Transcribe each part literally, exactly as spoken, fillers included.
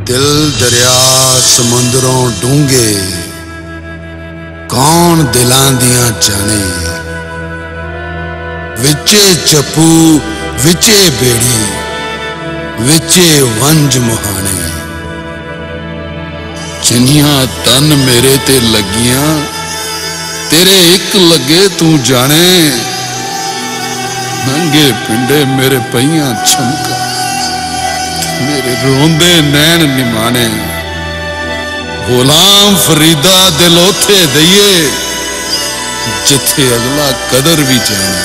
दिल दरिया समुंदरों डूंगे, कौन दिलां दियां जाने। विचे चप्पू विचे बेड़ी, विचे वंज मुहाने। जिन्नियां तन मेरे ते लगियां, तेरे एक लगे तू जाने। नंगे पिंडे मेरे पईयां छमका, मेरे रोंदे नैन निमाने। गुलाम फरीदा दिल ओथे दईए, जिथे अगला कदर भी जाने।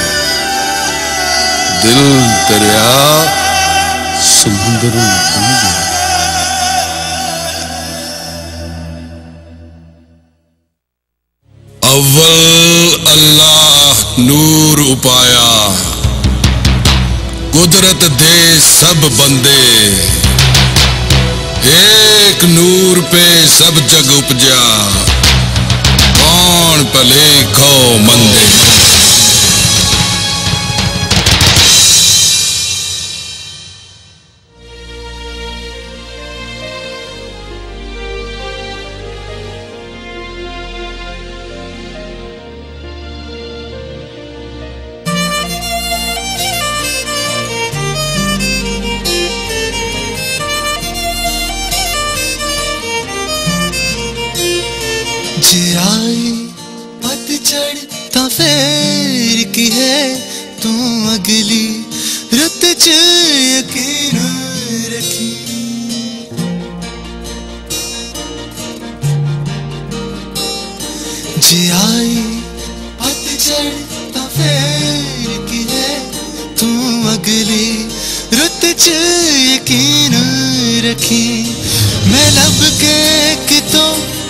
दिल दरिया समुंदरों डूंगे। अव्वल अल्लाह नूर उपाया, कुदरत दे सब बंदे। एक नूर पे सब जग उपजा, कौन भले खो मंदे। पतझड़ ता फेर की है तू अगली रुत च यकीन रखी। जे आई पतझड़ ता फेर की है तू अगली रुत च यकीन रखी। मैं लब के कितों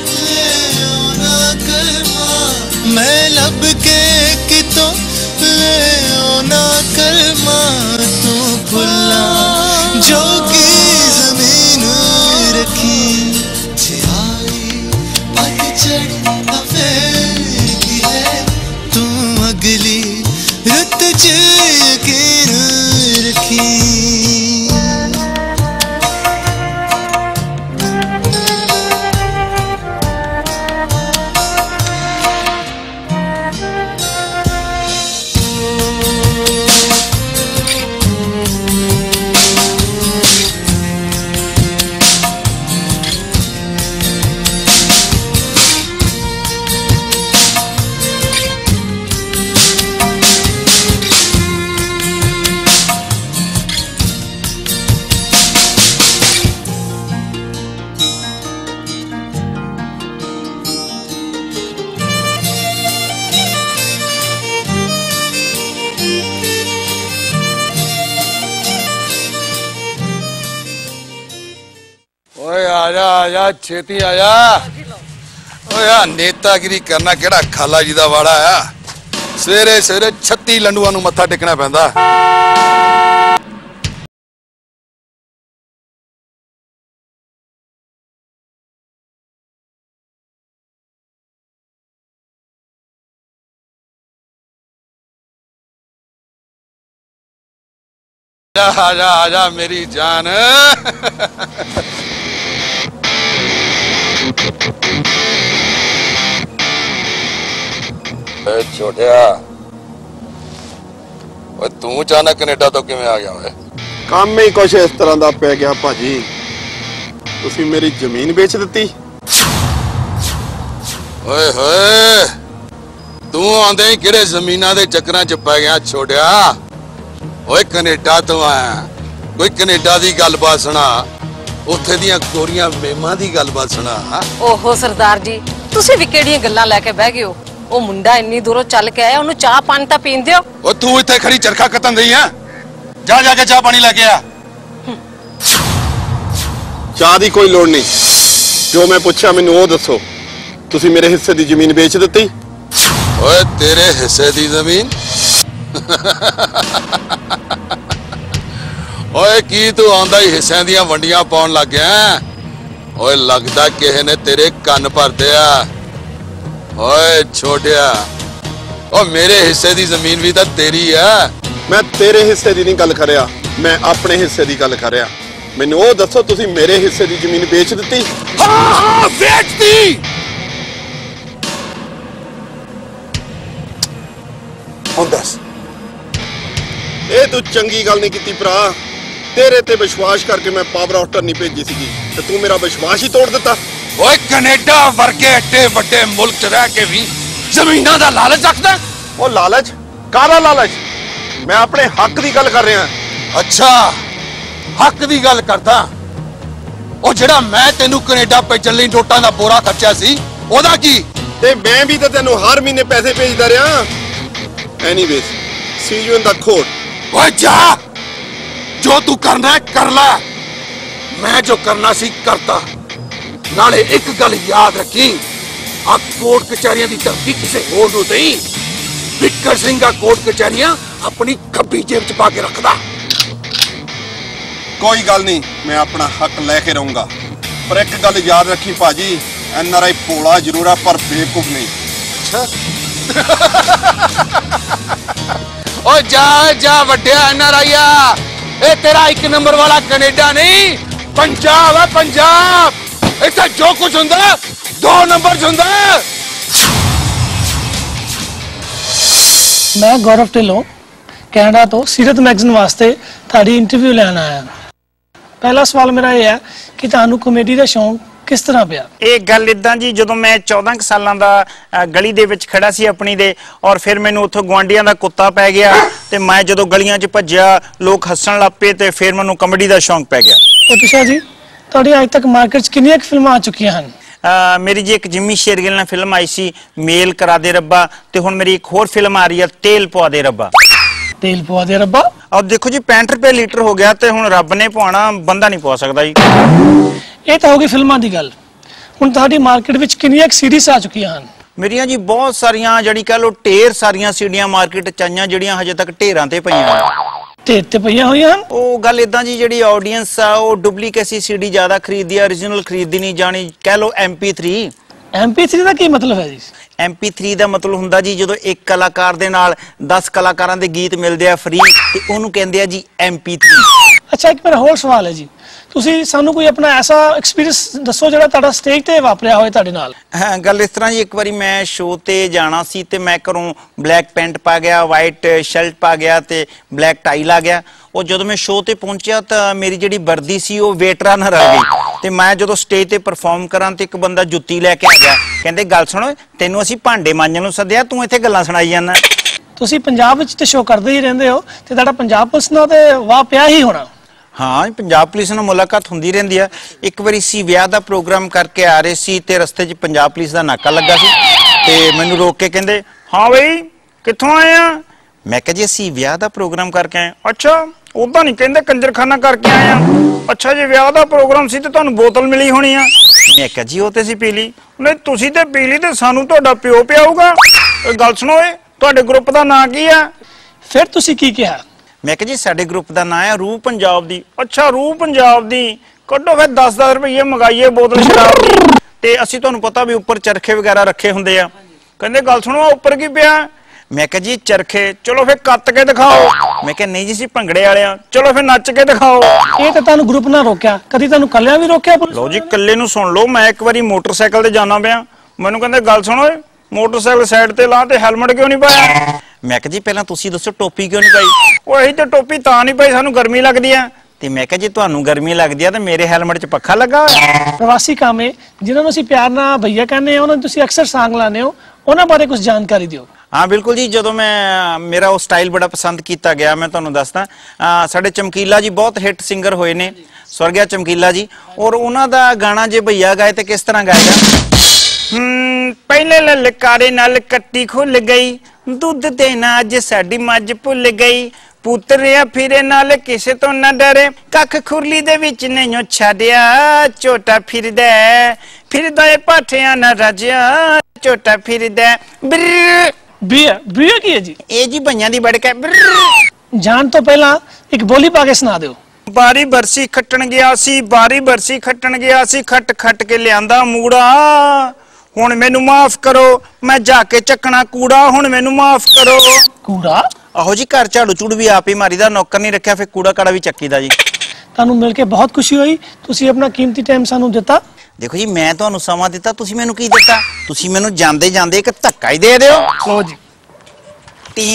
मैं लब के कितों ले ना कलमा तू भुला जो की जमीन रखी। जे आई पतझड़ फेर की है तू अगली रुत च यकीन रखी। आजा आजा छेती आजा। ओया नेतागिरी करना केड़ा खाला जी दा वाड़ा है। सवेरे सवेरे छत्ती लंडुआ नू मत्था टेकना पैंदा। आजा आजा आजा मेरी जान। छोटिया तू अचानक कनेडा तो किवें आ गया है? काम ही कुछ इस तरह का पै गया भाजी। तुसी मेरी जमीन बेच दी। ओए होए तू आंदे ही किहड़े जमीनां दे चक्करां च पै गया छोटिया। ओए कनेडा तो आया, कोई कनेडा दी गलबात सुना, उत्थे दियां गोरियां मेमां दी गलबात सुना। ओहो सरदार जी तुसी भी किहड़ियां गल्लां लैके बह गए हो? ओ मुंडा इन्नी दूरों चल के आया, उन्हें चाह पानी तां पीन दियो। ओ तू इत्थे खड़ी चरखा कतन दई है, जा जाके चाह पानी लेके आ। चाह दी कोई लोड़ नहीं, जो मैं पूछा मैनू वो दसो। तुसी मेरे हिस्से दी जमीन बेच दी? ओए तेरे हिस्से दी जमीन? ओए की तू आंदा ही हिस्सों दियां वंडियां पाउण लग गया? ओए लगदा किसे ने तेरे कन्न भर दिया। ओए छोटिया ओ मेरे हिस्से दी जमीन भी तो तेरी है। मैं तेरे हिस्से दी नहीं गल कर रहा, मैं अपने हिस्से दी गल कर रहा। ਮੈਨੂੰ ਉਹ ਦੱਸੋ ਤੁਸੀਂ ਮੇਰੇ ਹਿੱਸੇ ਦੀ ਜ਼ਮੀਨ ਵੇਚ ਦਿੱਤੀ? ਹਾਂ ਹਾਂ ਵੇਚਤੀ। ਹੁਣ ਦੱਸ। ਇਹ ਤੂੰ ਚੰਗੀ ਗੱਲ ਨਹੀਂ ਕੀਤੀ ਭਰਾ। ਤੇਰੇ ਤੇ ਵਿਸ਼ਵਾਸ ਕਰਕੇ ਮੈਂ ਪਾਵਰ ਆਫ ਟਰਨੀ ਭੇਜੀ ਸੀਗੀ ਤੇ ਤੂੰ ਮੇਰਾ ਵਿਸ਼ਵਾਸ ਹੀ ਤੋੜ ਦਿੱਤਾ। ਓਏ ਕੈਨੇਡਾ ਵਰਗੇ ਏਡੇ ਵੱਡੇ ਮੁਲਕ 'ਚ ਰਹਿ ਕੇ ਵੀ ਜ਼ਮੀਨਾਂ ਦਾ ਲਾਲਚ ਰੱਖਦਾ। ਉਹ ਲਾਲਚ ਕਾਹਦਾ ਲਾਲਚ? ਮੈਂ ਆਪਣੇ ਹੱਕ ਦੀ ਗੱਲ ਕਰ ਰਿਹਾ। ਅੱਛਾ ਹੱਕ ਦੀ ਗੱਲ ਕਰਦਾ। ਉਹ ਜਿਹੜਾ ਮੈਂ ਤੈਨੂੰ ਕੈਨੇਡਾ ਭੇਜਣ ਲਈ ਨੋਟਾਂ ਦਾ ਬੋਰਾ ਖਰਚਿਆ ਸੀ ਉਹਦਾ ਕੀ? ਤੇ ਮੈਂ ਵੀ ਤਾਂ ਤੈਨੂੰ ਹਰ ਮਹੀਨੇ ਪੈਸੇ ਭੇਜਦਾ ਰਿਹਾ। Anyways see you in the court. ਓਏ ਜਾ, ਜੋ ਤੂੰ ਕਰਨਾ ਕਰ ਲੈ। ਮੈਂ ਜੋ ਕਰਨਾ ਸੀ ਕਰਤਾ। ਨਾਲੇ ਇੱਕ ਗੱਲ ਯਾਦ ਰੱਖੀ, ਆ ਕੋਰਟ ਕਚਹਿਰੀਆਂ ਦੀ ਧਮਕੀ ਕਿਸੇ ਹੋਰ ਨੂੰ ਦੇਈ। ਵਿਕਰ ਸਿੰਘ ਆ ਕੋਰਟ ਕਚਹਿਰੀਆਂ ਆਪਣੀ ਖੱਬੀ ਜੇਬ 'ਚ ਪਾ ਕੇ ਰੱਖਦਾ। ਕੋਈ ਗੱਲ ਨਹੀਂ, ਮੈਂ ਆਪਣਾ ਹੱਕ ਲੈ ਕੇ ਰਹੂੰਗਾ। ਪਰ ਇੱਕ ਗੱਲ ਯਾਦ ਰੱਖੀ ਭਾਜੀ, ਐਨ ਆਰ ਆਈ ਭੋਲਾ ਜ਼ਰੂਰ ਆ ਪਰ ਬੇਵਕੂਫ ਨਹੀਂ। ਅੱਛਾ ਓ ਜਾ ਜਾ ਵੱਡਿਆ ਐਨ ਆਰ ਆਈ ਆ। ਇਹ ਤੇਰਾ ਇੱਕ ਨੰਬਰ ਵਾਲਾ ਕੈਨੇਡਾ ਨਹੀਂ, ਪੰਜਾਬ ਹੈ ਪੰਜਾਬ। ਇੱਥੇ ਜੋ ਕੁਝ ਹੁੰਦਾ ਦੋ ਨੰਬਰ 'ਚ ਹੁੰਦਾ। मैं गौरव ढिल्लों कैनेडा तो सीरत मैगजीन वास्ते ਤੁਹਾਡੀ इंटरव्यू ਲੈਣ ਆਇਆ। पहला सवाल मेरा ये है कि ਤੁਹਾਨੂੰ कॉमेडी ਦਾ शौक किस तरह ਪਿਆ? ਇਹ ਗੱਲ ਇਦਾਂ ਜੀ, ਜਦੋਂ ਮੈਂ ਚੌਦਾਂ ਕੁ ਸਾਲਾਂ ਦਾ ਗਲੀ ਦੇ ਵਿੱਚ ਖੜਾ ਸੀ ਆਪਣੀ ਦੇ, ਔਰ ਫਿਰ ਮੈਨੂੰ ਉੱਥੋਂ ਗੁਆਂਢੀਆਂ ਦਾ ਕੁੱਤਾ ਪੈ ਗਿਆ ਤੇ ਮੈਂ ਜਦੋਂ ਗਲੀਆਂ 'ਚ ਭੱਜਿਆ ਲੋਕ ਹੱਸਣ ਲੱਗ ਪਏ ਤੇ ਫਿਰ ਮੈਨੂੰ ਕਾਮੇਡੀ ਦਾ ਸ਼ੌਂਕ ਪੈ ਗਿਆ। ਤੇ ਪਿਸ਼ਾ ਜੀ, ਤੁਹਾਡੀ ਅੱਜ ਤੱਕ ਮਾਰਕੀਟ 'ਚ ਕਿੰਨੀਆਂ ਕੁ ਫਿਲਮਾਂ ਆ ਚੁੱਕੀਆਂ ਹਨ? ਮੇਰੀ ਜੀ ਇੱਕ ਜਿੰਮੀ ਸ਼ੇਰਗਿੱਲ ਨਾਲ ਫਿਲਮ ਆਈ ਸੀ ਮੇਲ ਕਰਾ ਦੇ ਰੱਬਾ, ਤੇ ਹੁਣ ਮੇਰੀ ਇੱਕ ਹੋਰ ਫਿਲਮ ਆ ਰਹੀ ਹੈ ਤੇਲ ਪਵਾ ਦੇ ਰੱਬਾ। ਤੇਲ ਪਵਾ ਦੇ ਰੱਬਾ। ਔਰ ਦੇਖੋ ਜੀ ਪੈਂਹਠ ਰੁਪਏ ਲੀਟਰ ਹੋ ਗਿਆ ਤੇ ਹੁਣ ਰੱਬ ਨੇ ਪਵਾਉਣਾ, ਬੰਦਾ ਨਹੀਂ ਪਵਾ ਸਕਦਾ ਜੀ। ਇਹ ਤਾਂ ਹੋ ਗਈ ਫਿਲਮਾਂ ਦੀ ਗੱਲ। ਹੁਣ ਤੁਹਾਡੀ ਮਾਰਕੀਟ ਵਿੱਚ ਕਿੰਨੀਆਂ ਕੁ ਸੀਰੀਜ਼ ਆ ਚੁੱਕੀਆਂ ਹਨ? ਮੇਰੀਆਂ ਜੀ ਬਹੁਤ ਸਾਰੀਆਂ, ਜਿਹੜੀ ਕਹ ਲੋ ਢੇਰ ਸਾਰੀਆਂ ਸੀਡੀਆਂ ਮਾਰਕੀਟ 'ਚ ਆਈਆਂ ਜਿਹੜੀਆਂ ਹਜੇ ਤੱਕ ਢੇਰਾਂ ਤੇ ਪਈਆਂ। ਢੇਰ ਤੇ ਪਈਆਂ ਹੋਈਆਂ ਹਨ। ਉਹ ਗੱਲ ਇਦਾਂ ਜੀ, ਜਿਹੜੀ ਆਡੀਅנס ਆ ਉਹ ਡੁਪਲੀਕੇਸੀ ਸੀਡੀ ਜ਼ਿਆਦਾ ਖਰੀਦਦੀ ਆ, ओरिजिनल ਖਰੀਦਦੀ ਨਹੀਂ ਜਾਣੀ। ਕਹਿ ਲੋ M P three. M P three ਦਾ ਕੀ ਮਤਲਬ ਹੈ ਜੀ? ਐਮ ਪੀ ਥ੍ਰੀ ਦਾ ਮਤਲਬ ਹੁੰਦਾ ਜੀ ਜਦੋਂ ਇੱਕ ਕਲਾਕਾਰ ਦੇ ਨਾਲ ਦਸ ਕਲਾਕਾਰਾਂ ਦੇ ਗੀਤ ਮਿਲਦੇ ਆ ਫ੍ਰੀ, ਤੇ ਉਹਨੂੰ ਕਹਿੰਦੇ ਆ ਜੀ ਐਮ ਪੀ ਥ੍ਰੀ। ਅੱਛਾ, ਇੱਕ ਮੇਰਾ ਹੋਰ ਸਵਾਲ ਹੈ ਜੀ, ਤੁਸੀਂ ਸਾਨੂੰ ਕੋਈ ਆਪਣਾ ਐਸਾ ਐਕਸਪੀਰੀਅੰਸ ਦੱਸੋ ਜਿਹੜਾ ਤੁਹਾਡਾ ਸਟੇਜ ਤੇ ਵਾਪਰਿਆ ਹੋਵੇ ਤੁਹਾਡੇ ਨਾਲ। ਹਾਂ, ਗੱਲ ਇਸ ਤਰ੍ਹਾਂ ਜੀ, ਇੱਕ ਵਾਰੀ ਮੈਂ ਸ਼ੋਅ ਤੇ ਜਾਣਾ ਸੀ ਤੇ ਮੈਂ ਘਰੋਂ ਬਲੈਕ ਪੈਂਟ ਪਾ ਗਿਆ, ਵਾਈਟ ਸ਼ਰਟ ਪਾ ਗਿਆ ਤੇ ਬਲੈਕ ਟਾਈ ਲਾ ਗਿਆ। ਉਹ ਜਦੋਂ ਮੈਂ ਸ਼ੋਅ ਤੇ ਪਹੁੰਚਿਆ ਤਾਂ ਮੇਰੀ ਜਿਹੜੀ ਵਰਦੀ ਸੀ ਉਹ ਵੇਟਰਾਂ ਨਾਲ ਰਲ ਗਈ, ਤੇ ਮੈਂ ਜਦੋਂ ਸਟੇਜ ਤੇ ਪਰਫਾਰਮ ਕਰਾਂ ਤੇ ਇੱਕ ਬੰਦਾ ਜੁੱਤੀ ਲੈ ਕੇ ਆ ਗਿਆ, ਕਹਿੰਦੇ ਗੱਲ ਸੁਣੋ, ਤੈਨੂੰ ਅਸੀਂ ਭਾਂਡੇ ਮਾਂਜਣ ਨੂੰ ਸੱਦਿਆ, ਤੂੰ ਇੱਥੇ ਗੱਲਾਂ ਸੁਣਾਈ ਜਾਂਦਾ। ਤੁਸੀਂ ਪੰਜਾਬ ਵਿੱਚ ਤੇ ਸ਼ੋਅ ਕਰਦੇ ਹੀ ਰਹਿੰਦੇ ਹੋ ਤੇ ਤੁਹਾਡਾ ਪੰਜਾਬ ਪੁਲਿਸ ਨਾਲ ਤੇ ਵਾਹ ਪਿਆ ਹੀ ਹੋਣਾ। ਹਾਂ, ਪੰਜਾਬ ਪੁਲਿਸ ਨਾਲ ਮੁਲਾਕਾਤ ਹੁੰਦੀ ਰਹਿੰਦੀ ਆ। ਇੱਕ ਵਾਰੀ ਸੀ ਵਿਆਹ ਦਾ ਪ੍ਰੋਗਰਾਮ ਕਰਕੇ ਆ ਰਹੇ ਸੀ ਤੇ ਰਸਤੇ 'ਚ ਪੰਜਾਬ ਪੁਲਿਸ ਦਾ ਨਾਕਾ ਲੱਗਾ ਸੀ ਤੇ ਮੈਨੂੰ ਰੋਕ ਕੇ ਕਹਿੰਦੇ, ਹਾਂ ਬਈ ਕਿੱਥੋਂ ਆਏ ਆ? ਮੈਂ ਕਿਹਾ ਜੀ ਅਸੀਂ ਵਿਆਹ ਦਾ ਪ੍ਰੋਗਰਾਮ ਕਰਕੇ ਆਏ। ਅੱਛਾ, ਉਦਾਂ ਨਹੀਂ ਕਹਿੰਦੇ ਕੰਜਰਖਾਨਾ ਕਰਕੇ ਆਏ ਆ। ਅੱਛਾ, ਜੇ ਵਿਆਹ ਦਾ ਪ੍ਰੋਗਰਾਮ ਸੀ ਤੇ ਤੁਹਾਨੂੰ ਬੋਤਲ ਮਿਲੀ ਹੋਣੀ ਆ। ਮੈਂ ਕਿਹਾ ਜੀ ਉਹ ਤੇ ਅਸੀਂ ਪੀ ਲਈ। ਨਹੀਂ ਤੁਸੀਂ ਤੇ ਪੀ ਲਈ ਤੇ ਸਾਨੂੰ ਤੁਹਾਡਾ ਪਿਓ ਪਿਆਊਗਾ। ਗੱਲ ਸੁਣੋ, ਏ ਤੁਹਾਡੇ ਗਰੁੱਪ ਦਾ ਨਾਂ ਕੀ ਆ? ਫਿਰ ਤੁਸੀਂ ਕੀ ਕਿਹਾ? ਮੈਂ ਕਿਹਾ ਜੀ ਸਾਡੇ ਗਰੁੱਪ ਦਾ ਨਾਂ ਆ ਰੂਹ ਪੰਜਾਬ ਦੀ। ਅੱਛਾ, ਰੂਹ ਪੰਜਾਬ ਦੀ, ਕੱਢੋ ਫਿਰ ਦਸ ਦਸ ਰੁਪਏ ਮੰਗਾਈਏ ਬੋਤਲ ਸ਼ਰਾਬ ਦੀ, ਤੇ ਅਸੀਂ ਤੁਹਾਨੂੰ ਪਤਾ ਵੀ ਉੱਪਰ ਚਰਖੇ ਵਗੈਰਾ ਰੱਖੇ ਹੁੰਦੇ ਆ। ਕਹਿੰਦੇ ਗੱਲ ਸੁਣੋ, ਉੱਪਰ ਕੀ ਪਿਆ? ਮੈਂ ਕਿਹਾ ਜੀ ਚਰਖੇ। ਚਲੋ ਫਿਰ ਕੱਤ ਕੇ ਦਿਖਾਓ। ਮੈਂ ਕਿਹਾ ਨਹੀਂ ਜੀ ਅਸੀਂ ਭੰਗੜੇ ਵਾਲੇ ਆ। ਚਲੋ ਫਿਰ ਨੱਚ ਕੇ ਦਿਖਾਓ। ਇਹ ਤਾਂ ਤੁਹਾਨੂੰ ਗਰੁੱਪ ਨਾਲ ਰੋਕਿਆ, ਕਦੀ ਤੁਹਾਨੂੰ ਕੱਲਿਆਂ ਵੀ ਰੋਕਿਆ ਪੁਲਿਸ? ਲਓ ਜੀ, ਕੱਲੇ ਨੂੰ ਸੁਣ ਲਓ। ਮੈਂ ਇੱਕ ਵਾਰੀ ਮੋਟਰਸਾਈਕਲ ਤੇ ਜਾਣਾ ਪਿਆ, ਮੈਨੂੰ ਕਹਿੰਦੇ ਗੱਲ ਸੁਣੋ, ਮੋਟਰਸਾਈਕਲ ਸਾਈਡ ਤੇ ਲਾ ਤੇ ਹੈਲਮਟ ਕਿਉਂ ਨਹੀਂ ਪਾਇਆ? ਮੈਂ ਕਿਹਾ ਜੀ ਪਹਿਲਾਂ ਤੁਸੀਂ ਦੱਸੋ ਟੋਪੀ ਕਿਉਂ ਨਹੀਂ ਪਾਈ? ਉਹ ਇਹੀ ਤੇ ਟੋਪੀ ਤਾਂ ਨਹੀਂ ਪਾਈ, ਸਾਨੂੰ ਗਰਮੀ ਲੱਗਦੀ ਆ। ਤੇ ਮੈਂ ਕਿਹਾ ਜੀ ਤੁਹਾਨੂੰ ਗਰਮੀ ਲੱਗਦੀ ਆ ਤੇ ਮੇਰੇ ਹੈਲਮਟ 'ਚ ਪੱਖਾ ਲੱਗਾ ਹੋਇਆ। ਪ੍ਰਵਾਸੀ ਕਾਮੇ ਜਿਨ੍ਹਾਂ ਨੂੰ ਅਸੀਂ ਪਿਆਰ ਨਾਲ ਭਈਆ ਕਹਿੰਦੇ ਆ, ਉਹਨਾਂ ਨੂੰ ਤੁਸੀਂ ਅਕਸਰ ਸਾਂਗ ਲਾਉਂਦੇ ਹੋ, ਉਹਨਾਂ ਬਾਰੇ ਕੁਝ ਜਾਣਕਾਰੀ ਦਿਓ। ਹਾਂ ਬਿਲਕੁਲ ਜੀ, ਜਦੋਂ ਮੈਂ ਮੇਰਾ ਉਹ ਸਟਾਈਲ ਬੜਾ ਪਸੰਦ ਕੀਤਾ ਗਿਆ। ਮੈਂ ਤੁਹਾਨੂੰ ਦੱਸਦਾ, ਸਾਡੇ ਚਮਕੀਲਾ ਜੀ ਬਹੁਤ ਹਿੱਟ ਸਿੰਗਰ ਹੋਏ ਨੇ, ਸਵਰਗਿਆ ਚਮਕੀਲਾ ਜੀ, ਔਰ ਉਹਨਾਂ ਦਾ ਗਾਣਾ ਜੇ ਭਈਆ ਗਾਏ ਤੇ ਕਿਸ ਤਰ੍ਹਾਂ ਗਾਏਗਾ? ਹਮ ਪਹਿਲੇ ਲਲਕਾਰੇ ਨਾਲ ਕੱਟੀ ਖੁੱਲ ਗਈ, ਦੁੱਧ ਦੇਣਾ ਅੱਜ ਸਾਡੀ ਮੱਝ ਭੁੱਲ ਗਈ, ਪੁੱਤਰਿਆ ਫਿਰੇ ਨਾਲ ਕਿਸੇ ਤੋਂ ਨਾ ਡਰੇ, ਕੱਖ ਖੁਰਲੀ ਦੇ ਵਿੱਚ ਨਹੀਂ ਛੱਡਿਆ, ਝੋਟਾ ਫਿਰਦਾ ਫਿਰਦਾ ਏ ਪਾਠਿਆਂ ਨਾ ਰਾਜਿਆ, ਝੋਟਾ ਫਿਰਦਾ। ਬੀਆ ਬੀਆ ਕੀ ਹੈ ਜੀ? ਇਹ ਜੀ ਭਈਆਂ ਦੀ ਬੜਕਾ। ਜਾਣ ਤੋਂ ਪਹਿਲਾਂ ਇੱਕ ਬੋਲੀ ਪਾ ਕੇ ਸੁਣਾ ਦਿਓ। ਬਾਰੀ ਬਰਸੀ ਖੱਟਣ ਗਿਆ ਸੀ, ਬਾਰੀ ਬਰਸੀ ਖੱਟਣ ਗਿਆ ਸੀ, ਖੱਟ ਖੱਟ ਕੇ ਲਿਆਂਦਾ ਮੂੜਾ, ਹੁਣ ਮੈਨੂੰ ਮਾਫ ਕਰੋ, ਮੈਂ ਜਾ ਕੇ ਚੱਕਣਾ ਕੂੜਾ, ਹੁਣ ਮੈਨੂੰ ਮਾਫ ਕਰੋ। ਕੂੜਾ? ਆਹੋ ਜੀ, ਘਰ ਝਾੜੂ ਝੂੜ ਵੀ ਆਪ ਹੀ ਮਾਰੀਦਾ, ਨੌਕਰ ਨਹੀਂ ਰੱਖਿਆ, ਫਿਰ ਕੂੜਾ ਕਾੜਾ ਵੀ ਚੱਕੀਦਾ ਜੀ। ਤੁਹਾਨੂੰ ਮਿਲ ਕੇ ਬਹੁਤ ਖੁਸ਼ੀ ਹੋਈ। ਤੁਸੀਂ ਆਪਣਾ ਕੀਮਤੀ ਟਾਈਮ ਸਾਨੂੰ ਦਿੱਤਾ। ਦੇਖੋ ਜੀ, ਮੈਂ ਤੁਹਾਨੂੰ ਸਮਾਂ ਦਿੱਤਾ, ਤੁਸੀਂ ਮੈਨੂੰ ਕੀ ਦਿੱਤਾ? ਤੁਸੀਂ ਮੈਨੂੰ ਜਾਂਦੇ ਜਾਂਦੇ ਇੱਕ ਧੱਕਾ ਹੀ ਦੇ ਦਿਓ। ਲਓ ਜੀ। ਟੀ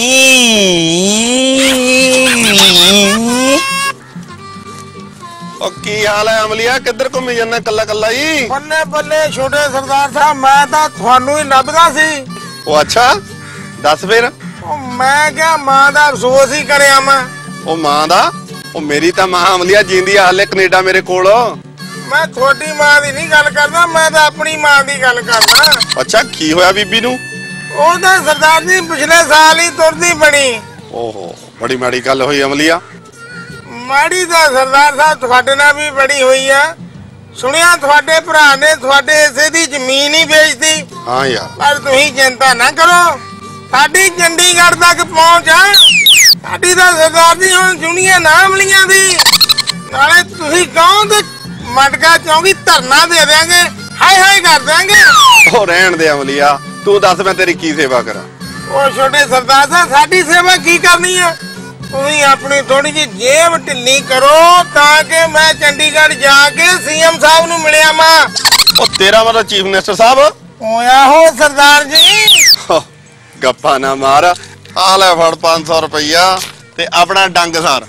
ਉਹ ਕੀ ਹਾਲ ਹੈ ਅਮਲੀਆ? ਕਿੱਧਰ ਘੁੰਮੀ ਜਾਂਦਾ ਕੱਲਾ ਕੱਲਾ ਹੀ? ਬੱਲੇ ਬੱਲੇ ਛੋਟੇ ਸਰਦਾਰ ਸਾਹਿਬ, ਮੈਂ ਤਾਂ ਤੁਹਾਨੂੰ ਹੀ ਲੱਭਦਾ ਸੀ। ਉਹ ਅੱਛਾ, ਦੱਸ ਫਿਰ। ਉਹ ਮੈਂ ਕਿਹਾ ਮਾਂ ਦਾ ਅਫਸੋਸ ਹੀ ਕਰਿਆ ਮੈਂ। ਉਹ ਮਾਂ ਦਾ? ਉਹ ਮੇਰੀ ਤਾਂ ਮਾਂ ਅਮਲੀਆ ਜਿੰਦੀ ਆ ਹਾਲੇ ਕੈਨੇਡਾ ਮੇਰੇ ਕੋਲ। ਮੈਂ ਤੁਹਾਡੀ ਮਾਂ ਦੀ ਨਹੀਂ ਗੱਲ ਕਰਦਾ, ਮੈਂ ਤਾਂ ਆਪਣੀ ਮਾਂ ਦੀ ਗੱਲ ਕਰਦਾ। ਅੱਛਾ, ਕੀ ਹੋਇਆ ਬੀਬੀ ਨੂੰ? ਉਹ ਤਾਂ ਸਰਦਾਰ ਜੀ ਪਿਛਲੇ ਸਾਲ ਹੀ ਤੁਰਦੀ ਬਣੀ। ਓਹੋ, ਬੜੀ ਮਾੜੀ ਗੱਲ ਹੋਈ ਅਮਲੀਆ। ਮਾੜੀ ਤਾਂ ਸਰਦਾਰ ਸਾਹਿਬ ਤੁਹਾਡੇ ਨਾਲ ਵੀ ਬੜੀ ਹੋਈ ਆ। ਸੁਣਿਆ ਤੁਹਾਡੇ ਭਰਾ ਨੇ ਤੁਹਾਡੇ ਹਿੱਸੇ ਦੀ ਜ਼ਮੀਨ ਹੀ ਵੇਚਤੀ। ਹਾਂ ਯਾਰ, ਪਰ ਤੁਸੀਂ ਚਿੰਤਾ ਨਾ ਕਰੋ, ਸਾਡੀ ਚੰਡੀਗੜ੍ਹ ਤੱਕ ਪਹੁੰਚ ਆ। ਸਾਡੀ ਤਾਂ ਸਰਦਾਰ ਜੀ ਹੁਣ ਸੁਣੀਏ ਨਾ ਅਮਲੀਆਂ ਦੀ। ਨਾਲੇ ਤੁਸੀਂ ਕਹੋ ਤੇ ਮਟਕਾ ਚੌਂਕੀ ਧਰਨਾ ਦੇ ਦਿਆਂਗੇ, ਹਾਏ ਹਾਏ ਕਰ ਦਿਆਂਗੇ। ਉਹ ਰਹਿਣ ਦੇ ਅਮਲੀਆ, ਤੂੰ ਦੱਸ ਮੈਂ ਤੇਰੀ ਕੀ ਸੇਵਾ ਕਰਾਂ? ਉਹ ਛੋਟੇ ਸਰਦਾਰ ਸਾਹਿਬ, ਸਾਡੀ ਸੇਵਾ ਕੀ ਕਰਨੀ ਆ? ਤੁਸੀਂ ਆਪਣੀ ਥੋੜੀ ਜਿਹੀ ਜੇਬ ਢਿੱਲੀ ਕਰੋ ਤਾਂ ਕਿ ਮੈਂ ਚੰਡੀਗੜ੍ਹ ਜਾ ਕੇ ਸੀਐਮ ਸਾਹਿਬ ਨੂੰ ਮਿਲਿਆ ਮਾਂ। ਉਹ ਤੇਰਾ ਮਤਲਬ ਚੀਫ ਮਿਨਿਸਟਰ ਸਾਹਿਬ? ਹੋਇਆ ਹੋ ਸਰਦਾਰ ਜੀ। ਗੱਪਾ ਨਾ ਮਾਰ, ਆ ਲੈ ਫੜ ਪੰਜ ਸੌ ਰੁਪਈਆ ਤੇ ਆਪਣਾ ਡੰਗ ਸਾਰ।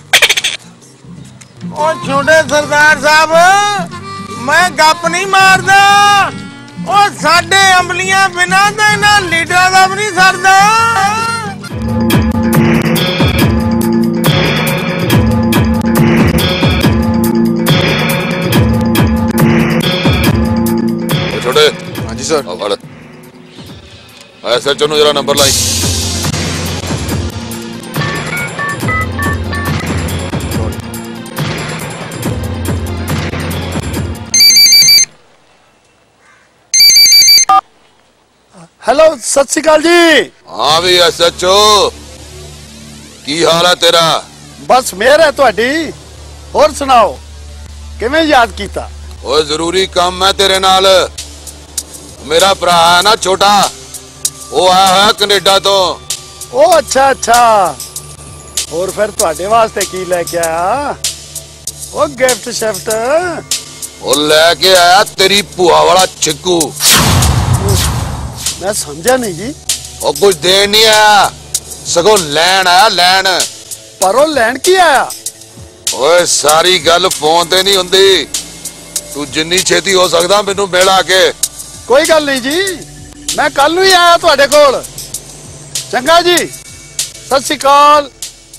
ਉਹ ਛੋਟੇ ਸਰਦਾਰ ਸਾਹਿਬ, ਮੈਂ ਗੱਪ ਨਹੀਂ ਮਾਰਦਾ। ਉਹ ਸਾਡੇ ਅੰਬਲੀਆਂ ਬਿਨਾਂ ਤਾਂ ਇਹਨਾਂ ਲੀਡਰਾਂ ਦਾ ਵੀ ਨਹੀਂ ਸਰਦਾ। ਛੋਟੇ। ਹਾਂਜੀ ਸਰ। ਆ ਫੜ, ਐਸਐਚਓ ਨੂੰ ਜਰਾ ਨੰਬਰ ਲਾਈ। हेलो, सत श्री अकाल जी। हाँ भी एसएचओ, की हाल है तेरा? बस मेहर है तुहाडी। और सुनाओ, किवें याद कीता? ओए जरूरी काम है तेरे नाल। मेरा भरा है ना छोटा, वो आया है कनेडा तो। ओ अच्छा अच्छा। और फिर तुहाडे वास्ते की लेके आया? ओ गिफ्ट शिफ्ट? वो लेके आया तेरी भूआ वाला चिक्कू। मैं समझा नहीं जी। और कुछ देन नहीं आया, सगों लैन आया लैन। पर वो लैन की आया? ओए सारी गल फोन ते नहीं हुंदी, तू जिन्नी छेती हो सकदा मैनू मिल आके। कोई गल नहीं जी, मैं कल नूं ही आया तुहाडे कोल। चंगा जी, सत श्री अकाल।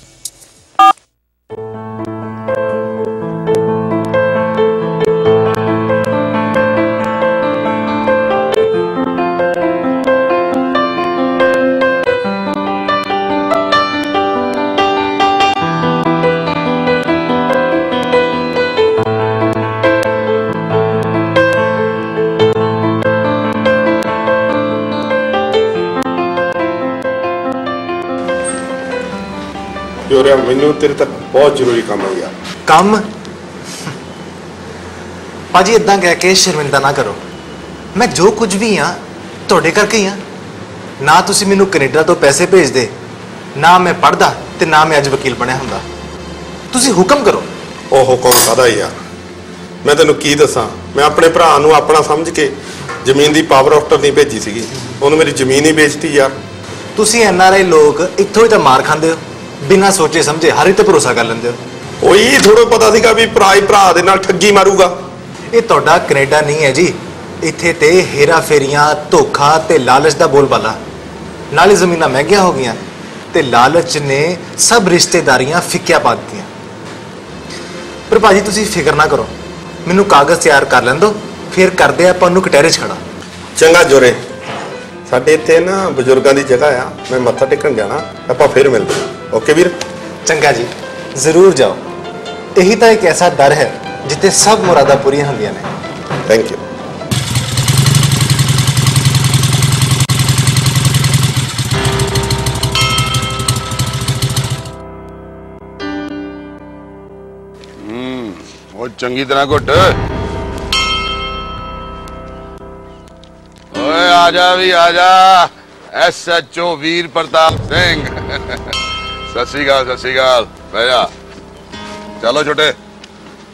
ਮੈਨੂੰ ਤੇਰੇ ਤੱਕ ਬਹੁਤ ਜ਼ਰੂਰੀ ਕੰਮ ਹੈ ਯਾਰ। ਕੰਮ? ਭਾਜੀ ਇਦਾਂ ਕਹਿ ਕੇ ਸ਼ਰਮਿੰਦਾ ਨਾ ਕਰੋ। ਮੈਂ ਜੋ ਕੁਝ ਵੀ ਆ ਤੁਹਾਡੇ ਕਰਕੇ ਹੀ ਆ। ਨਾ ਤੁਸੀਂ ਮੈਨੂੰ ਕੈਨੇਡਾ ਤੋਂ ਪੈਸੇ ਭੇਜਦੇ, ਨਾ ਮੈਂ ਪੜ੍ਹਦਾ ਤੇ ਨਾ ਮੈਂ ਅੱਜ ਵਕੀਲ ਬਣਿਆ ਹੁੰਦਾ। ਤੁਸੀਂ ਹੁਕਮ ਕਰੋ। ਉਹ ਹੁਕਮ ਕਾਹਦਾ ਯਾਰ? ਮੈਂ ਤੈਨੂੰ ਕੀ ਦੱਸਾਂ, ਮੈਂ ਆਪਣੇ ਭਰਾ ਨੂੰ ਆਪਣਾ ਸਮਝ ਕੇ ਜ਼ਮੀਨ ਦੀ ਪਾਵਰ ਆਫ ਟਰਨੀ ਭੇਜੀ ਸੀਗੀ, ਉਹਨੂੰ ਮੇਰੀ ਜ਼ਮੀਨ ਹੀ ਵੇਚਤੀ ਯਾਰ। ਤੁਸੀਂ ਐਨ ਆਰ ਆਈ ਲੋਕ ਇੱਥੋਂ ਹੀ ਤਾਂ ਮਾਰ ਖਾਂਦੇ ਹੋ, ਬਿਨਾਂ ਸੋਚੇ ਸਮਝੇ ਹਰ ਇੱਕ ਤੇ ਭਰੋਸਾ ਕਰ ਲੈਂਦੇ ਹੋ। ਉਹੀ ਥੋੜਾ ਪਤਾ ਸੀਗਾ ਵੀ ਭਰਾ ਹੀ ਭਰਾ ਦੇ ਨਾਲ ਠੱਗੀ ਮਾਰੂਗਾ। ਇਹ ਤੁਹਾਡਾ ਕੈਨੇਡਾ ਨਹੀਂ ਹੈ ਜੀ। ਇੱਥੇ ਤੇ ਹੇਰਾ ਫੇਰੀਆਂ, ਧੋਖਾ ਤੇ ਲਾਲਚ ਦਾ ਬੋਲਬਾਲਾ। ਨਾਲੇ ਜ਼ਮੀਨਾਂ ਮਹਿੰਗੀਆਂ ਹੋ ਗਈਆਂ ਤੇ ਲਾਲਚ ਨੇ ਸਭ ਰਿਸ਼ਤੇਦਾਰੀਆਂ ਫਿੱਕੀਆਂ ਪਾ ਦਿੱਤੀਆਂ। ਪਰ ਭਾਜੀ ਤੁਸੀਂ ਫਿਕਰ ਨਾ ਕਰੋ, ਮੈਨੂੰ ਕਾਗਜ਼ ਤਿਆਰ ਕਰ ਲੈਣ ਦਿਓ, ਫਿਰ ਕਰਦੇ ਆਪਾਂ ਉਹਨੂੰ ਕਟਹਿਰੇ 'ਚ ਖੜਾ। ਚੰਗਾ ਜੋਰੇ, ਸਾਡੇ ਇੱਥੇ ਨਾ ਬਜ਼ੁਰਗਾਂ ਦੀ ਜਗ੍ਹਾ ਆ, ਮੈਂ ਮੱਥਾ ਟੇਕਣ ਜਾਣਾ, ਆਪਾਂ ਫਿਰ ਮਿਲਦੇ। ਓਕੇ ਵੀਰ। ਚੰਗਾ ਜੀ, ਜ਼ਰੂਰ ਜਾਓ। ਇਹੀ ਤਾਂ ਇੱਕ ਐਸਾ ਦਰ ਹੈ ਜਿੱਥੇ ਸਭ ਮੁਰਾਦਾਂ ਪੂਰੀਆਂ ਹੁੰਦੀਆਂ ਨੇ। Thank you. ਹੂੰ, ਉਹ ਚੰਗੀ ਤਰ੍ਹਾਂ ਘੁੱਟ। ਓਏ ਆ ਜਾ ਵੀ ਆ ਜਾ, ਐਸਐਚਓ ਵੀਰ ਪ੍ਰਤਾਪ ਸਿੰਘ। ਸਤਿ ਸ਼੍ਰੀ ਅਕਾਲ, ਸਤਿ ਸ਼੍ਰੀ ਅਕਾਲ। ਬਹਿ ਜਾ। ਚਲੋ ਛੋਟੇ,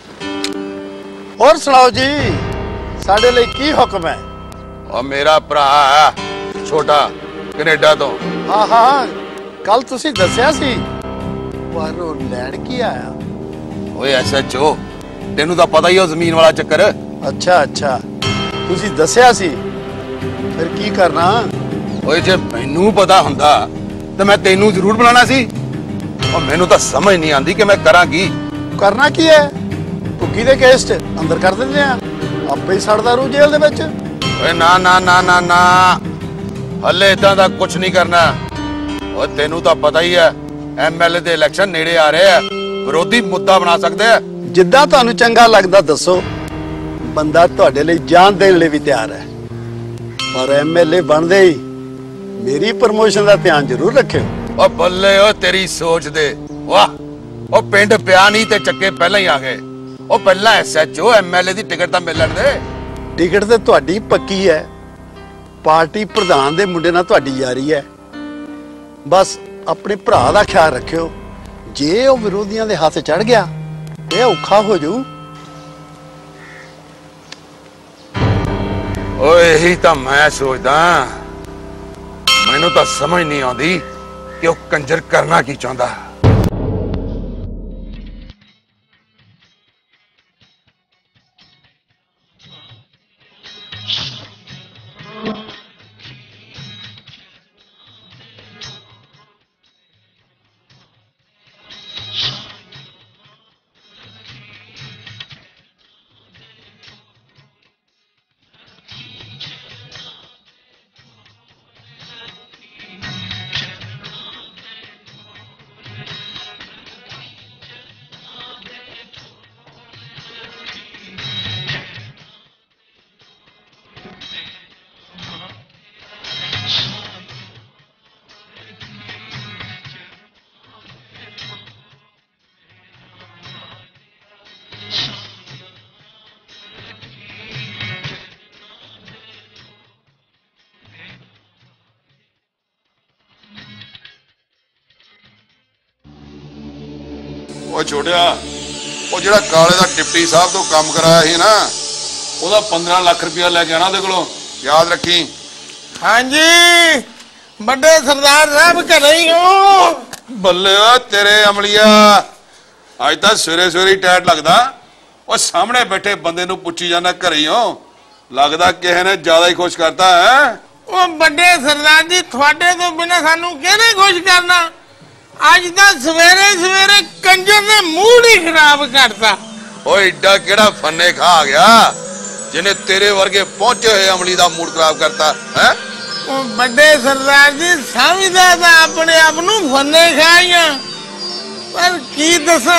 और सुनाओ जी, साडे लिए की हुक्म है? और मेरा भरा है छोटा कनेडा तो। हाँ हाँ, कल तुसी दसिया सी, पर वो लैंड की आया। ओए एसएचओ, तेनू तो पता ही हो जमीन वाला चक्कर। अच्छा अच्छा, तुसी दसिया सी, फिर की करना? ओए जे मैनू पता हुंदा तो मैं तेनू जरूर बुलाना सी। और मैनू तो समझ नहीं आती कि मैं करा की। करना की है? भुग्गी दे केस च अंदर कर दिंदे आ, आपे ही सड़दा रू जेल दे विच। ओए ना ना ना ना ना, हले इदां दा कुछ नहीं करना। और तेनू तो पता ही है एमएलए दे इलेक्शन नेड़े आ रहे हैं, विरोधी मुद्दा बना सकते हैं। जिद्दां तुहानू चंगा लगदा दसो, बंदा तुहाडे लिए जान देने लिए भी तैयार है, पर एमएलए बनदे ही मेरी प्रमोशन का ध्यान जरूर रखियो। ओ बल्ले ओ तेरी सोच दे, वाह। ओ पिंड पिया नहीं ते चक्के पहले ही आ गए। ओ पहला एसएचओ एमएलए दी टिकट तां मिलण दे। टिकट ते तुहाडी पक्की है, पार्टी प्रधान दे मुंडे नाल तुहाडी यारी है। बस अपने भरा दा ख्याल रखियो, जे ओ विरोधियां दे हाथ चढ़ गया ते औखा हो जाऊ। ओ यही तां मैं सोचदा, मैनू तो समझ नहीं आती कि वो कंजर करना की चाहता। ਉਹ ਛੋਟਿਆ, ਉਹ ਜਿਹੜਾ ਕਾਲੇ ਦਾ ਡਿਪਟੀ ਸਾਹਿਬ ਤੋਂ ਕੰਮ ਕਰਾਇਆ ਸੀ ਨਾ, ਉਹਦਾ पंद्रह ਲੱਖ ਰੁਪਇਆ ਲੈ ਕੇ ਆਣਾ ਉਹਦੇ ਕੋਲੋਂ, ਯਾਦ ਰੱਖੀ। ਹਾਂਜੀ ਵੱਡੇ ਸਰਦਾਰ ਸਾਹਿਬ ਘਰੇ ਹੀ ਹੋ? ਬੱਲੇ ਓ ਤੇਰੇ ਅਮਲੀਆ, ਅੱਜ ਤਾਂ ਸਵੇਰੇ ਸਵੇਰੇ ਹੀ ਟਾਈਟ ਲੱਗਦਾ। ਉਹ ਸਾਹਮਣੇ ਬੈਠੇ ਬੰਦੇ ਨੂੰ ਪੁੱਛੀ ਜਾਂਦਾ ਘਰੇ ਹੀ ਹੋ, ਲੱਗਦਾ ਕਿਸੇ ਨੇ ਜ਼ਿਆਦਾ ਹੀ ਖੁਸ਼ ਕਰਤਾ ਹੈ। ਉਹ ਵੱਡੇ ਸਰਦਾਰ ਜੀ, ਤੁਹਾਡੇ ਤੋਂ ਬਿਨਾਂ ਸਾਨੂੰ ਕਿਹਨੇ ਖੁਸ਼ ਕਰਨਾ? ਅੱਜ ਤਾਂ ਸਵੇਰੇ ਸਵੇਰੇ ਕੰਜਰ ਨੇ ਮੂਡ ਹੀ ਖਰਾਬ ਕਰਤਾ। ਓਏ ਏਡਾ ਕਿਹੜਾ ਫੰਨੇ ਖਾ ਗਿਆ ਜਿਹਨੇ ਤੇਰੇ ਵਰਗੇ ਪਹੁੰਚੇ ਹੋਏ ਅਮਲੀ ਦਾ ਮੂਡ ਖਰਾਬ ਕਰਤਾ ਹੈ? ਉਹ ਵੱਡੇ ਸਰਦਾਰ ਜੀ, ਸਮਝਦਾ ਤਾਂ ਆਪਣੇ ਆਪ ਨੂੰ ਫੰਨੇ ਖਾਈਆਂ, ਪਰ ਕੀ ਦੱਸਾਂ,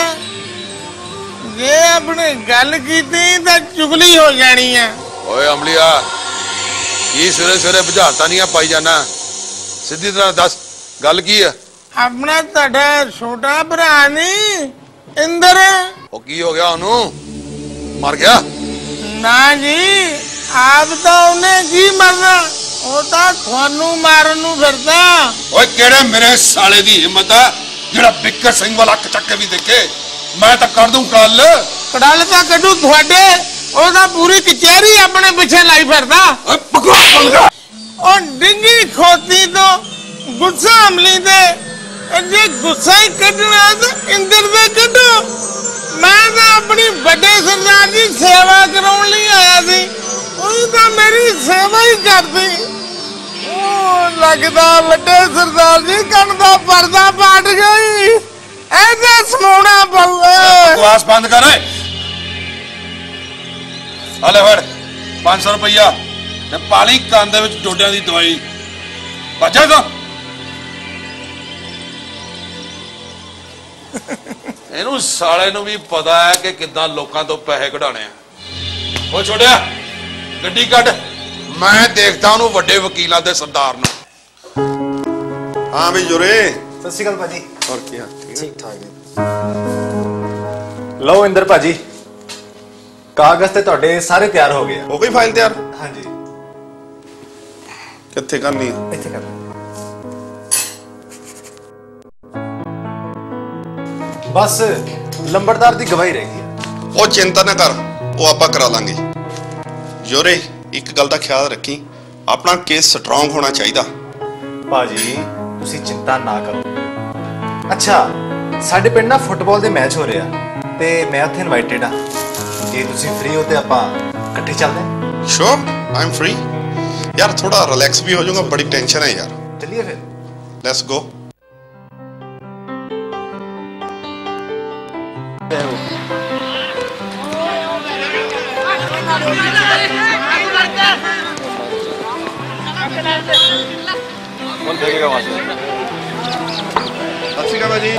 ਜੇ ਆਪਣੇ ਗੱਲ ਕੀਤੀ ਤਾਂ ਚੁਗਲੀ ਹੋ ਜਾਣੀ ਆ। ਓਏ ਅਮਲੀਆ, ਕੀ ਸਵੇਰੇ ਸਵੇਰੇ ਬੁਝਾਰਤਾਂ ਨਹੀਂ ਪਾਈ ਜਾਣਾ, ਸਿੱਧੀ ਤਰ੍ਹਾਂ ਦੱਸ ਗੱਲ ਕੀ ਆ? ਆਪਣਾ ਤੁਹਾਡਾ ਛੋਟਾ ਭਰਾ ਨਹੀਂ ਇੰਦਰ, ਉਹ ਕੀ ਹੋ ਗਿਆ ਉਹਨੂੰ? ਮਰ ਗਿਆ? ਨਾ ਜੀ, ਆਪ ਤਾਂ ਉਹਨੇ ਕੀ ਮਰਨਾ, ਉਹ ਤਾਂ ਤੁਹਾਨੂੰ ਮਾਰਨ ਨੂੰ ਫਿਰਦਾ। ਓਏ ਕਿਹੜੇ ਮੇਰੇ ਸਾਲੇ ਦੀ ਹਿੰਮਤ ਆ ਜਿਹੜਾ ਬਿੱਕਰ ਸਿੰਘ ਵਾਲਾ ਅੱਖ ਚੱਕ ਕੇ ਵੀ ਦੇਖੇ? ਮੈਂ ਤਾਂ ਕਰ ਦੂੰ ਕੱਲ। ਕੜਲ ਤਾਂ ਕੱਢੂ ਤੁਹਾਡੇ, ਉਹ ਤਾਂ ਪੂਰੀ ਕਚਹਿਰੀ ਆਪਣੇ ਪਿੱਛੇ ਲਾਈ ਫਿਰਦਾ। ਓਏ ਬਕਵਾਸ ਬੰਦ ਕਰ। ਉਹ ਡਿੰਗੀ ਖੋਤੀ ਤੋਂ ਗੁੱਸਾ ਅਮਲੀ ਦੇ, ਜੇ ਗੁੱਸਾ ਹੀ ਕੱਢਣਾ ਤਾਂ ਇੰਦਰ ਦੇ ਕੱਢੋ। ਮੈਂ ਤਾਂ ਆਪਣੀ ਵੱਡੇ ਸਰਦਾਰ ਦੀ ਸੇਵਾ ਕਰਾਉਣ ਲਈ ਆਇਆ ਸੀ, ਉਹ ਤਾਂ ਮੇਰੀ ਸੇਵਾ ਹੀ ਕਰਦੀ। ਉਹ ਲੱਗਦਾ ਵੱਡੇ ਸਰਦਾਰ ਜੀ ਕੰਨ ਦਾ ਪਰਦਾ ਪਾਟ ਗਈ, ਇਹਦਾ ਸਮਾਉਣਾ ਪਊਗਾ। ਬਕਵਾਸ ਬੰਦ ਕਰ। ਆ ਲੈ ਫੜ पांच सौ रुपया ते पाली कंन दे विच डोडियां दी दवाई। भज्जा तो ਇਹਨੂੰ ਸਾਲੇ ਨੂੰ ਵੀ ਪਤਾ ਹੈ ਕਿ ਕਿੱਦਾਂ ਲੋਕਾਂ ਤੋਂ ਪੈਸੇ ਕਢਾਣੇ ਆ। ਉਹ ਛੋਟਿਆ ਗੱਡੀ ਕੱਢ, ਮੈਂ ਦੇਖਦਾ ਉਹਨੂੰ ਵੱਡੇ ਵਕੀਲਾਂ ਦੇ ਸਰਦਾਰ ਨੂੰ। ਹਾਂ ਵੀ ਜੁਰੇ। ਸਤਿ ਸ਼੍ਰੀ ਅਕਾਲ ਭਾਜੀ। ਹੋਰ ਕੀ ਹਾਲ? ਠੀਕ ਠਾਕ ਜੀ। ਲਓ ਇੰਦਰ ਭਾਜੀ, ਕਾਗਜ਼ ਤੇ ਤੁਹਾਡੇ ਸਾਰੇ ਤਿਆਰ ਹੋ ਗਏ। ਹੋ ਗਈ ਫਾਈਲ ਤਿਆਰ? ਹਾਂਜੀ। ਕਿੱਥੇ ਕਰਨੀ ਹੈ? ਇੱਥੇ ਕਰਨੀ। बस लंबड़दार की गवाही रह गई। ਉਹ ਚਿੰਤਾ ਨਾ ਕਰ, ਉਹ ਆਪਾਂ ਕਰਾ ਲਾਂਗੇ। ਜੋਰੇ ਇੱਕ ਗੱਲ ਦਾ ਖਿਆਲ ਰੱਖੀ, ਆਪਣਾ ਕੇਸ ਸਟਰੋਂਗ ਹੋਣਾ ਚਾਹੀਦਾ। ਭਾਜੀ ਤੁਸੀਂ ਚਿੰਤਾ ਨਾ ਕਰੋ। ਅੱਛਾ ਸਾਡੇ ਪਿੰਡ ਨਾ ਫੁੱਟਬਾਲ ਦੇ ਮੈਚ ਹੋ ਰਿਹਾ ਤੇ ਮੈਂ ਉੱਥੇ ਇਨਵਾਈਟਡ ਆ, ਜੇ ਤੁਸੀਂ ਫ੍ਰੀ ਹੋ ਤੇ ਆਪਾਂ ਇਕੱਠੇ ਚੱਲਦੇ ਹਾਂ। ਸ਼ੋਰ ਆਈ ਐਮ ਫ੍ਰੀ ਯਾਰ, ਥੋੜਾ ਰਿਲੈਕਸ ਵੀ ਹੋ ਜਾਊਗਾ, ਬੜੀ ਟੈਨਸ਼ਨ ਹੈ ਯਾਰ। ਚੱਲੀਏ ਫਿਰ, ਲੈਟਸ ਗੋ। कौन देखेगा वहां से? ਸਤਿ ਸ਼੍ਰੀ ਅਕਾਲ ਜੀ।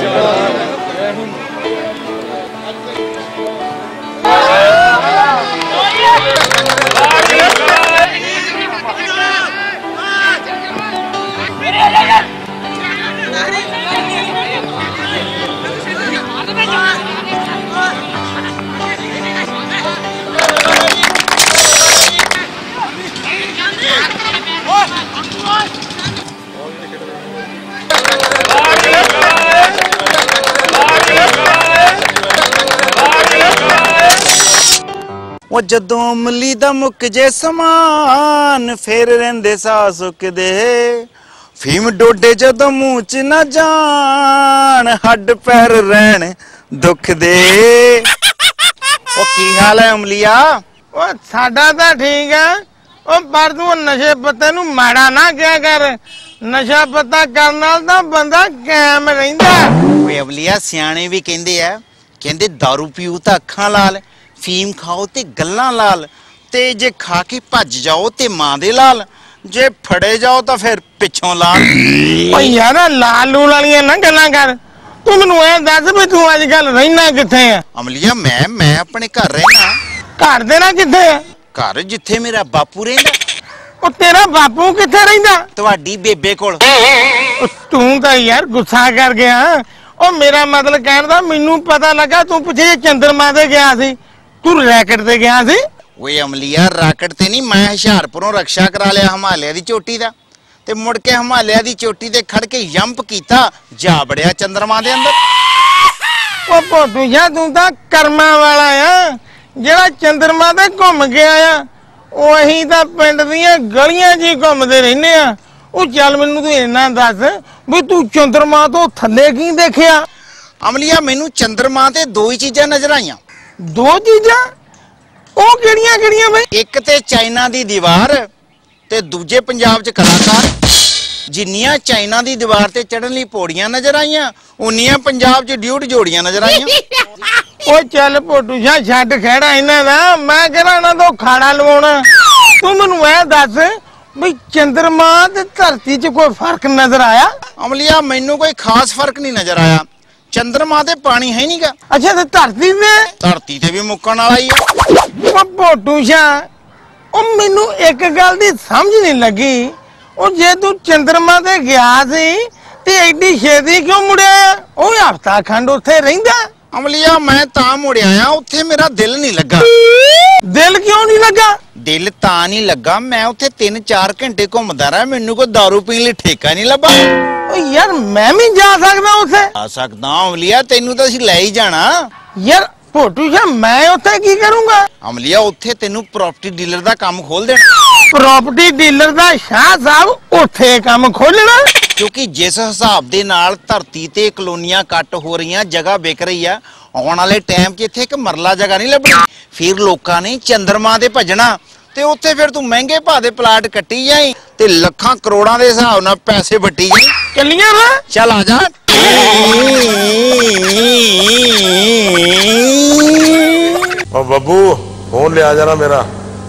ਉਹ ਜਦੋਂ ਅਮਲੀ ਦਾ ਮੁੱਕ ਜੇ ਸਮਾਨ ਫੇਰ ਰਹਿੰਦੇ ਸਾਹ ਸੁੱਕਦੇ, ਫੀਮ ਡੋਡੇ ਜਦੋਂ ਮੂੰਹ ਚ ਨਾ ਜਾਣ ਹੱਡ ਪੈਰ ਰਹਿਣ ਦੁੱਖ ਦੇ। ਉਹ ਕੀ ਹਾਲ ਹੈ ਅਮਲੀਆ? ਉਹ ਸਾਡਾ ਤਾਂ ਠੀਕ ਹੈ, ਉਹ ਪਰ ਤੂੰ ਨਸ਼ੇ ਪੱਤੇ ਨੂੰ ਮਾੜਾ ਨਾ ਕਿਹਾ ਕਰ। ਨਸ਼ਾ ਪੱਤਾ ਕਰਨ ਨਾਲ ਤਾਂ ਬੰਦਾ ਕਾਇਮ ਰਹਿੰਦਾ। ਓਏ ਅਮਲੀਆ ਸਿਆਣੇ ਵੀ ਕਹਿੰਦੇ ਆ, ਕਹਿੰਦੇ ਦਾਰੂ ਪੀਓ ਤਾਂ ਅੱਖਾਂ ਲਾਲ, ਫੀਮ ਖਾਓ ਤੇ ਗੱਲਾਂ ਲਾਲ, ਤੇ ਜੇ ਖਾ ਕੇ ਭੱਜ ਜਾਓ ਤੇ ਮਾਂ ਦੇ ਲਾਲ, ਜੇ ਫੜੇ ਜਾਓ ਤਾਂ ਫਿਰ ਪਿੱਛੋਂ ਲਾਲ। ਓ ਯਾਰ ਲਾਲ ਲੂਲ ਵਾਲੀਆਂ ਨਾ ਗੱਲਾਂ ਕਰ। ਤੂੰ ਮੈਨੂੰ ਐ ਦੱਸ ਵੀ ਤੂੰ ਅੱਜ ਕੱਲ ਰਹਿਣਾ ਕਿੱਥੇ ਆ? ਅਮਲੀਆ ਮੈਂ ਮੈਂ ਆਪਣੇ ਘਰ ਰਹਿਣਾ। ਘਰ ਦੇ ਨਾ ਕਿੱਥੇ ਆ? ਘਰ ਜਿੱਥੇ ਮੇਰਾ ਬਾਪੂ ਰਹਿੰਦਾ। ਉਹ ਤੇਰਾ ਬਾਪੂ ਕਿੱਥੇ ਰਹਿੰਦਾ? ਤੁਹਾਡੀ ਬੇਬੇ ਕੋਲ। ਤੂੰ ਤਾਂ ਯਾਰ ਗੁੱਸਾ ਕਰ ਗਿਆ। ਉਹ ਮੇਰਾ ਮਤਲਬ ਕਹਿਣ ਦਾ, ਮੈਨੂੰ ਪਤਾ ਲੱਗਾ ਤੂੰ ਪਿੱਛੇ ਚੰਦਰਮਾ ਤੇ ਗਿਆ ਸੀ, ਤੂੰ ਰੈਕਟ ਤੇ ਗਿਆ ਸੀ। ਓਏ ਅਮਲੀਆ ਰਾਕਟ ਤੇ ਨਹੀਂ, ਮੈਂ ਹੁਸ਼ਿਆਰਪੁਰੋਂ ਰਕਸ਼ਾ ਕਰਾ ਲਿਆ ਹਿਮਾਲਿਆ ਦੀ ਚੋਟੀ ਦਾ, ਤੇ ਮੁੜ ਕੇ ਹਿਮਾਲਿਆ ਦੀ ਚੋਟੀ ਤੇ ਖੜ ਕੇ ਯੰਪ ਕੀਤਾ, ਜਾ ਬੜਿਆ ਚੰਦਰਮਾ ਦੇ ਅੰਦਰ। ਉਹ ਭੋਟੂ ਜਾ ਤੂੰ ਤਾਂ ਕਰਮਾਂ ਵਾਲਾ ਆ ਜਿਹੜਾ ਚੰਦਰਮਾ ਤੇ ਘੁੰਮ ਗਿਆ ਆ। ਉਹ ਅਸੀਂ ਤਾਂ ਪਿੰਡ ਦੀਆਂ ਗਲੀਆਂ 'ਚ ਹੀ ਘੁੰਮਦੇ ਰਹਿੰਦੇ ਆ। ਉਹ ਚੱਲ ਮੈਨੂੰ ਤੂੰ ਇੰਨਾ ਦੱਸ ਵੀ ਤੂੰ ਚੰਦਰਮਾ ਤੋਂ ਥੱਲੇ ਕੀ ਦੇਖਿਆ? ਅਮਲੀਆ ਮੈਨੂੰ ਚੰਦਰਮਾ ਤੇ ਦੋ ਹੀ ਚੀਜ਼ਾਂ ਨਜ਼ਰ ਆਈਆਂ। ਦੋ ਚੀਜ਼ਾਂ? ਉਹ ਕਿਹੜੀਆਂ ਕਿਹੜੀਆਂ ਬਈ? ਇੱਕ ਤੇ ਚਾਈਨਾ ਦੀ ਦੀਵਾਰ ਤੇ ਦੂਜੇ ਪੰਜਾਬ 'ਚ ਕਲਾਕਾਰ। ਜਿੰਨੀਆਂ ਚਾਈਨਾ ਦੀ ਦੀਵਾਰ ਤੇ ਚੜਨ ਲਈ ਪੌੜੀਆਂ ਨਜ਼ਰ ਆਈਆਂ, ਉਨੀਆਂ ਪੰਜਾਬ 'ਚ ਡਿਊਟ ਜੋੜੀਆਂ ਨਜ਼ਰ ਆਈਆਂ। ਉਹ ਚੱਲ ਭੋਟੂ ਸ਼ਾ ਛੱਡ ਖੜਾ ਇਹਨਾਂ ਦਾ, ਮੈਂ ਕਿਹੜਾ ਇਹਨਾਂ ਤੋਂ ਖਾੜਾ ਲਵਾਉਣਾ। ਤੂੰ ਮੈਨੂੰ ਇਹ ਦੱਸ ਵੀ ਚੰਦਰਮਾ ਤੇ ਧਰਤੀ 'ਚ ਕੋਈ ਫਰਕ ਨਜ਼ਰ ਆਇਆ? ਅਮਲੀਆ ਮੈਨੂੰ ਕੋਈ ਖਾਸ ਫਰਕ ਨਹੀਂ ਨਜ਼ਰ ਆਇਆ। ਚੰਦਰਮਾ ਤੇ ਪਾਣੀ ਹੈ ਨਹੀਂਗਾ। ਅੱਛਾ ਤੇ ਧਰਤੀ ਤੇ? ਧਰਤੀ ਤੇ ਵੀ ਮੁੱਕਣ ਵਾਲਾ ਹੀ ਆ। ਉਹ ਭੋਟੂ ਸ਼ਾ ਉਹ ਮੈਨੂੰ ਇੱਕ ਗੱਲ ਦੀ ਸਮਝ ਨਹੀਂ ਲੱਗੀ। ਉਹ ਜੇ ਤੂੰ ਚੰਦਰਮਾ ਤੇ ਗਿਆ ਸੀ ਤੇ ਐਡੀ ਛੇਤੀ ਕਿਉਂ ਮੁੜਿਆ? ਉਹ ਹਫ਼ਤਾ ਖੰਡ ਉੱਥੇ ਰਹਿੰਦਾ। ਅਮਲੀਆ ਮੈਂ ਤਾਂ ਮੁੜਿਆ ਆ, ਉੱਥੇ ਮੇਰਾ ਦਿਲ ਨਹੀਂ ਲੱਗਾ। ਦਿਲ ਕਿਉਂ ਨਹੀਂ ਲੱਗਾ? ਦਿਲ ਤਾਂ ਨਹੀਂ ਲੱਗਾ, ਮੈਂ ਉੱਥੇ ਤਿੰਨ ਚਾਰ ਘੰਟੇ ਘੁੰਮਦਾ ਰਿਹਾ, ਮੈਨੂੰ ਕੋਈ ਦਾਰੂ ਪੀਣ ਲਈ ਠੇਕਾ ਨਹੀਂ ਲੱਭਾ। ਓ ਯਾਰ ਮੈਂ ਵੀ ਜਾ ਸਕਦਾ ਉੱਥੇ? ਆ ਸਕਦਾ ਅਮਲੀਆ, ਤੈਨੂੰ ਤਾਂ ਅਸੀਂ ਲੈ ਹੀ ਜਾਣਾ। ਯਾਰ ਭੋਟੂ ਸ਼ਾ ਮੈਂ ਉੱਥੇ ਕੀ ਕਰੂੰਗਾ? ਅਮਲੀਆ ਉੱਥੇ ਤੈਨੂੰ ਪ੍ਰਾਪਰਟੀ ਡੀਲਰ ਦਾ ਕੰਮ ਖੋਲ ਦੇਣਾ। ਪ੍ਰਾਪਰਟੀ ਡੀਲਰ ਦਾ ਸ਼ਾਹ ਸਾਹਿਬ ਉੱਥੇ ਕੰਮ ਖੋਲਣਾ? ਕਿਉਂਕਿ ਜਿਸ ਹਿਸਾਬ ਦੇ ਨਾਲ ਧਰਤੀ ਤੇ ਕਲੋਨੀਆਂ ਕੱਟ ਹੋ ਰਹੀਆਂ, ਜਗ੍ਹਾ ਵਿਕ ਰਹੀ ਆ, ਆਉਣ ਵਾਲੇ ਟਾਈਮ 'ਚ ਇੱਥੇ ਇੱਕ ਮਰਲਾ ਜਗ੍ਹਾ ਨਹੀਂ ਲੱਭਣੀ। ਫਿਰ ਲੋਕਾਂ ਨੇ ਚੰਦਰਮਾ ਤੇ ਭੱਜਣਾ ਤੇ ਉੱਥੇ ਫਿਰ ਤੂੰ ਮਹਿੰਗੇ ਭਾਅ ਦੇ ਪਲਾਟ ਕੱਟੀ ਜਾਈ ਤੇ ਲੱਖਾਂ ਕਰੋੜਾਂ ਦੇ ਹਿਸਾਬ ਨਾਲ ਪੈਸੇ ਵੱਟੀ ਜਾਈ। ਚੱਲੀਆਂ ਵਾ? ਚੱਲ ਆ ਜਾ। ओ बब्बू फोन ले आ जाना मेरा,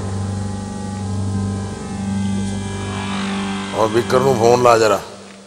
और विकर नू फोन ला जरा।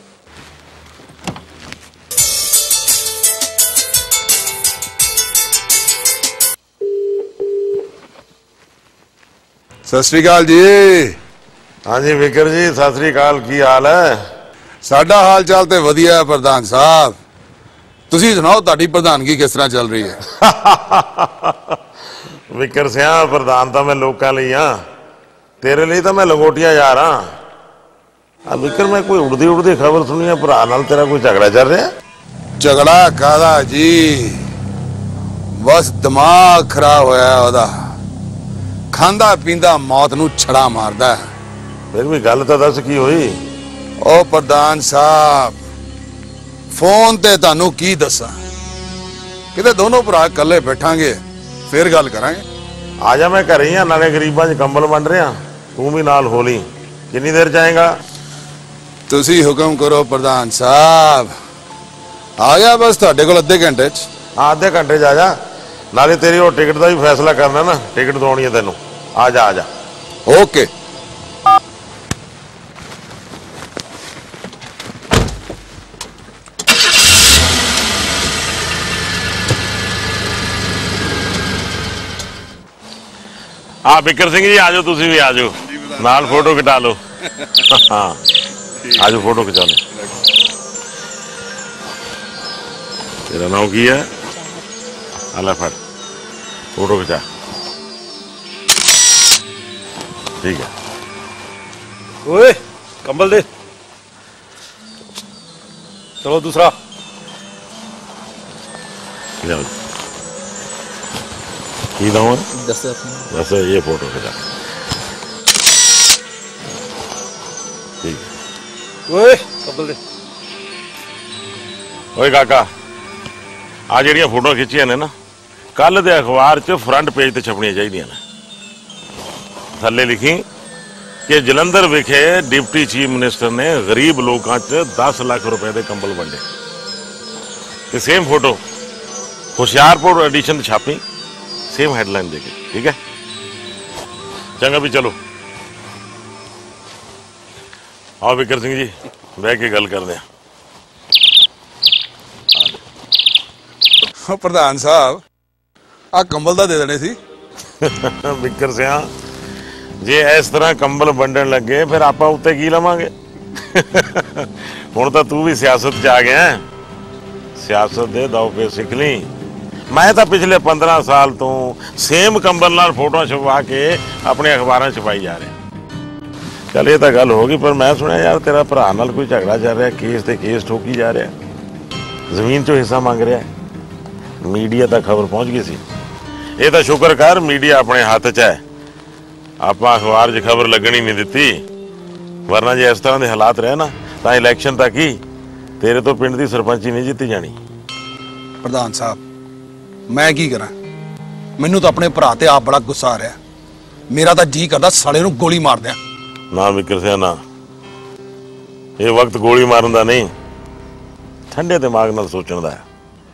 सत श्री अकाल जी। हाँ जी विकर जी सत श्री अकाल, की हाल है? ਸਾਡਾ ਹਾਲ ਚਾਲ ਤੇ ਵਧੀਆ ਹੈ ਪ੍ਰਧਾਨ ਸਾਹਿਬ। ਤੁਸੀਂ ਸੁਣਾਓ ਤੁਹਾਡੀ ਪ੍ਰਧਾਨਗੀ ਕਿਸ ਤਰ੍ਹਾਂ ਚੱਲ ਰਹੀ ਹੈ? विकर सिया प्रधान तो मैं लोगों ਲਈ हाँ, तेरे लिए तो मैं लंगोटिया जा रहा। अब विकर मैं कोई उड़दी उड़दी खबर सुनी है, भरा नाल तेरा कोई झगड़ा चल रहा है? ਝਗੜਾ ਕਾਹਦਾ ਜੀ, बस दिमाग खराब होया ओदा, खांदा पींदा मौत नू छड़ा मारदा। फिर भी गल तो दस की हुई? ओ प्रधान साहब, फोन ते तानू की दसा, किते दोनों भरा कल्ले बैठांगे फिर गल करांगे। आजा, मैं घर ही हाँ, नाले गरीबां च कंबल वंड रहा, तू भी नाल होली। कितनी देर जाएगा? तुसी हुक्म करो प्रधान साहब, आ गया बस तुहाडे कोल अद्धे घंटे च। हाँ, अद्धे घंटे च आ जा, नाले तेरी वो टिकट का भी फैसला करना ना, टिकट दौनी है तेनों। आ जा आ जा। ओके। हाँ बिकर सिंह जी, आजो, तुसी भी आजो, नाल फोटो खिचा लो। हाँ आजो, फोटो खिचा लो। तेरा नाम की है? अला फट, फोटो खिंचा। ठीक है। ओए कंबल दे। चलो दूसरा। जाओ। की दाम है? दस दस। ये फोटो खिंचा। ठीक है। ओए कंबल दे। ओए काका, आ जड़ियां फोटो खिंचियां ने ना, कल दे अखबार च फ्रंट पेज ते छपनियां चाहिदियां ने। थल्ले लिखी कि जलंधर विखे डिप्टी चीफ मिनिस्टर ने गरीब लोगों च दस लाख रुपए के कंबल वंडे। ते सेम फोटो हुशियारपुर एडिशन छापी, सेम हेडलाइन देके। ठीक है, चंगा भी चलो। आओ बिकर सिंह जी, बह के गल करते हैं। प्रधान साहब, आ कंबल दा दे देने सी। बिकर सिंह, जे इस तरह कंबल वंडन लगे फिर आप उत्ते की लवांगे? हुण तां तू भी सियासत च आ गया है, सियासत दे दाव पे सीख ली। मैं तो पिछले पंद्रह साल तो सेम कंबल नाल फोटो छपवा के अपने अखबारां छपाई जा रहे। चल ये तो गल होगी, पर मैं सुनिया यार तेरा भरा नाल कोई झगड़ा चल रहा, केस ते केस ठोकी जा रहा, जमीन चो हिस्सा मंग रहा है। मीडिया तक खबर पहुंच गई सी। ये तो शुक्र कर मीडिया अपने हाथ च है, आप अखबार च खबर लगनी नहीं दिती, वरना जे इस तरह के हालात रहे ना तो इलैक्शन तक ही तेरे तो पिंड की सरपंची नहीं जीती जानी। प्रधान साहब, मैं की करा, मैनू तो अपने भरा ते आप बड़ा गुस्सा आ रहा, मेरा तो जी करदा साले नू गोली मार दिया। ना विकर सिंह ना, ये वक्त गोली मारन दा नहीं, ठंडे दिमाग नाल सोचण दा है।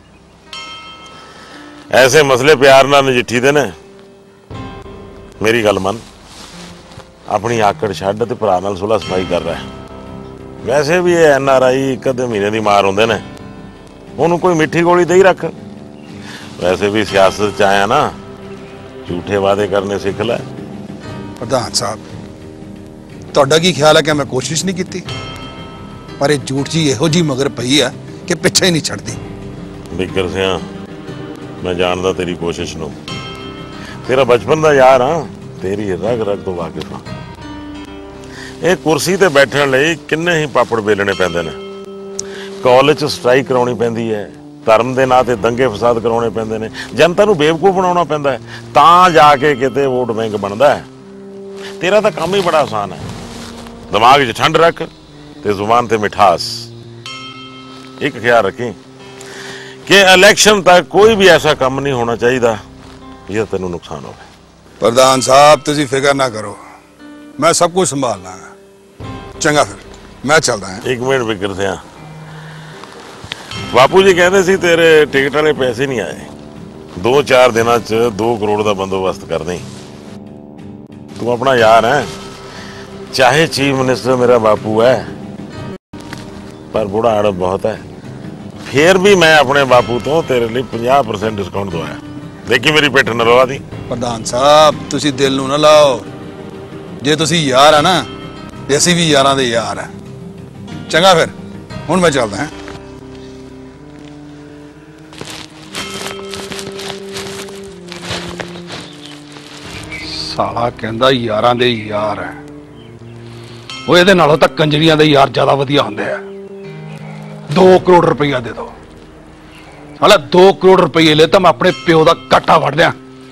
ऐसे मसले प्यार नाल नजिठी दे ने। मेरी गल मन, अपनी आकड़ छड्ड ते भरा नाल सुलह सफाई कर रहा है। वैसे भी ये एन आर आई एक अद्धे महीने की मार होंदे ने, उन्होंने कोई मिठी गोली दे ही रख। वैसे भी सियासत च आया ना, झूठे वादे करने सीख लै। प्रधान साहब, तुहाडा की ख्याल है कि मैं कोशिश नहीं की, पर ये झूठ जी इहो जी मगर पई है कि पिछे ही नहीं छड़ती। बिकर सिंह, मैं जानदा तेरी कोशिश नूं, तेरा बचपन दा यार हाँ, तेरी रग रग तो वाकिफ हाँ। ये कुर्सी ते बैठण लई किन्ने ही पापड़ बेलने पैंदे ने। कॉलेज स्ट्राइक कराउणी पैंदी है, धर्म के नां ते दंगे फसाद कराउणे पैंदे ने, जनता नूं बेवकूफ बनाउणा पैंदा है, तां जाके किते वोट बैंक बनदा है। तेरा तो काम ही बड़ा आसान है, दिमाग च ठंड रख ते जुबान ते मिठास। एक ख्याल रखी कि इलेक्शन तक कोई भी ऐसा काम नहीं होना चाहिए ये तेनों नुकसान हो। प्रधान साहब, तुसी फिक्र ना करो, मैं सब कुछ संभाल लांगा। चंगा फिर मैं चलदा हां। एक मिनट बिकर सिंह, बापू जी कहते सी तेरे टिकट वाले पैसे नहीं आए, दो चार दिन च दो करोड़ का बंदोबस्त कर दें। तू अपना यार है, चाहे चीफ मिनिस्टर मेरा बापू है, पर बुढ़ा अड़ब बहुत है, फिर भी मैं अपने बापू तो तेरे लिए पचास परसेंट डिस्काउंट दवाया। देखी मेरी पिठ न लवा दी। प्रधान साहब, तुसी दिल नूं ना लाओ, जे तुसी यार है ना, असीं भी यारां दे यार है। चंगा फिर हुण मैं चलदा हां। साला कहंदा यारां दे यार है, ਉਹ ਇਹਦੇ ਨਾਲੋਂ ਤਾਂ ਕੰਜਰੀਆਂ ਦੇ ਯਾਰ ਜ਼ਿਆਦਾ ਵਧੀਆ ਹੁੰਦੇ ਆ। दो करोड़ रुपया दे दो, ਹਾਲਾ दो करोड़ रुपये ले तो मैं अपने प्यो का काटा वड़ लिया।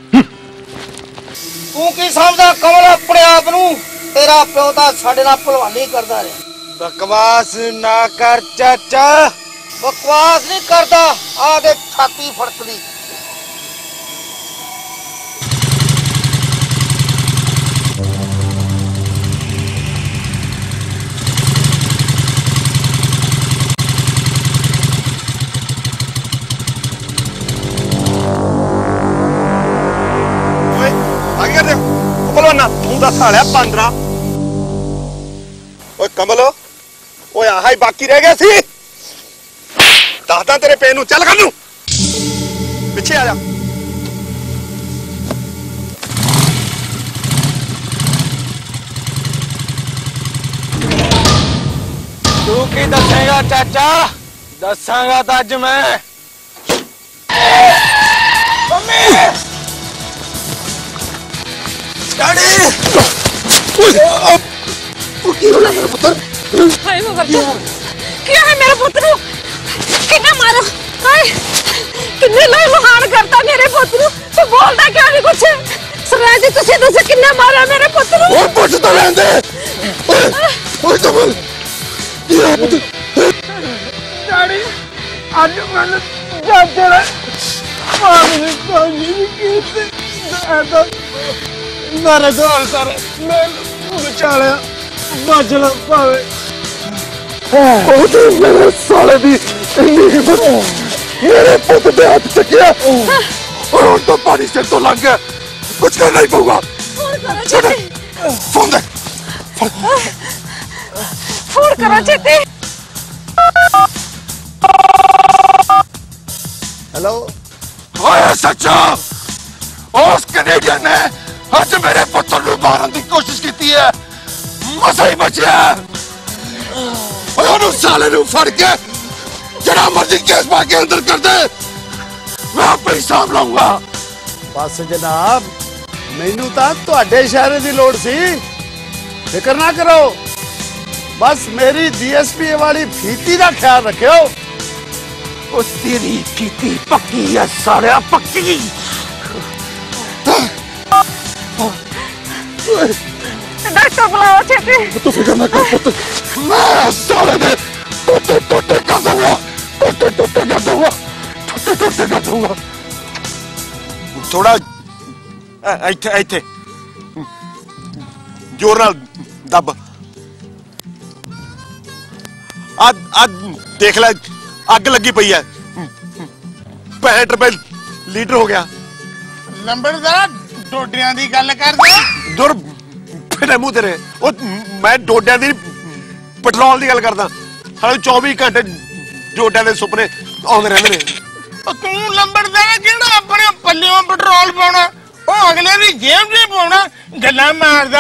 तू की समझदा कमल अपने आप नू? तेरा प्यो तां साडे नाल भलवानी करदा रहा। बकवास ना कर चाचा। बकवास नहीं करदा, आ दे छाती फड़कदी। तू दस साल है पंद्रह। ओए कमल, ओए आहा ही बाकी रह गया सी। दसदा तेरे पेन नू, चल कर नू पिछे आ जा। तू की दसेगा चाचा? दसांगा तो अज मैं। मम्मी डैडी की हो गया मेरे पुत्र? हाय मैं बता क्या है मेरे पुत्र को किन्ने मारा? हाय किन्ने लाई महान करता मेरे पुत्र को। तू बोलदा क्यों नहीं कुछ? सरदार जी तुसी दस किन्ने मारा मेरे पुत्र को? और पुछ तो लें दे। ओए कमल की है पुत्र? डैडी आज मैंने चाचा ने मारने को नहीं की ऐसा मेरे को सर मैं बेचारा बचना पावे। ओ तू मेरे साले दी इन्नी हिम्मत मेरे पुत्र पे हाथ चकिया और तो पानी से तो लग गया, कुछ करना ही पड़ेगा। फोन दे फोन करो चेते। हेलो ओए सच्चा, उस कैनेडियन ने आज मेरे पुत्र को मारने की कोशिश की है, मसा ही बचा। और उस साले को फड़ के जरा मर्जी केस पा के अंदर कर दे, मैं आप हिसाब लाऊंगा। बस जनाब, मैनू तां तुहाडे इशारे की लोड़ सी, फिक्र ना करो। बस मेरी डीएसपी वाली फीती का ख्याल रखियो। उस तेरी फीती पक्की है सालिया, पक्की। डॉक्टर बुलाओ छेती। तू फिक्र ना कर पुत्र, मैं साले दे टोटे टोटे कर दूंगा, टोटे टोटे कर दूंगा, टोटे टोटे कर दूंगा। थोड़ा ਇੱਥੇ ਇੱਥੇ जोर नाल दब। आ आ देख ले, अग लगी पई है, पैंसठ रुपए लीटर हो गया। नंबरदार डोडियां दी गल कर दे। दूर फिरे मुंह तेरे, ओ मैं डोडियां दी पेट्रोल दी गल करदा। हाले चौबीस घंटे डोडियां दे सुपने आउंदे रहंदे ने। तू नंबरदार जेड़ा अपने पल्लियों पेट्रोल पाउणा ओ अगले दी जेब च पाउणा, गल्लां मारदा।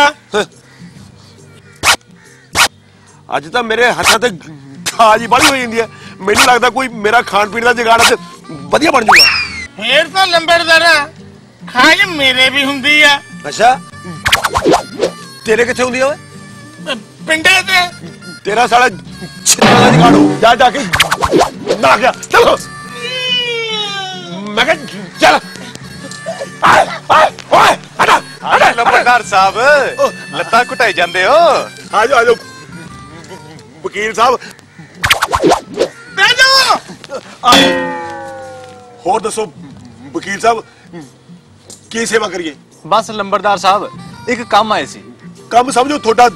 अज तां मेरे हत्थां ते खाज ही बड़ी हो जांदी है, मैनूं लगदा कोई मेरा खाण पीण दा जुगाड़ अज वधिया बन जाऊगा। फिर तो नंबरदार खाज मेरे भी हुंदी आ। अच्छा तेरे किथे हुंदी है? पिंडे ते। तेरा साला छित्ता दा जुगाड़ हो, जा जाके ना गया। चलो मैं कह चल। आए आए ओए हटा हटा। लंबरदार साहब लत्ता घुटाई जांदे हो। आ जाओ आ जाओ वकील साहब, बह जाओ। होर दसो वकील साहब की सेवा करिए? बस लंबरदार साहब एक काम आए सी। काम समझो थोड़ा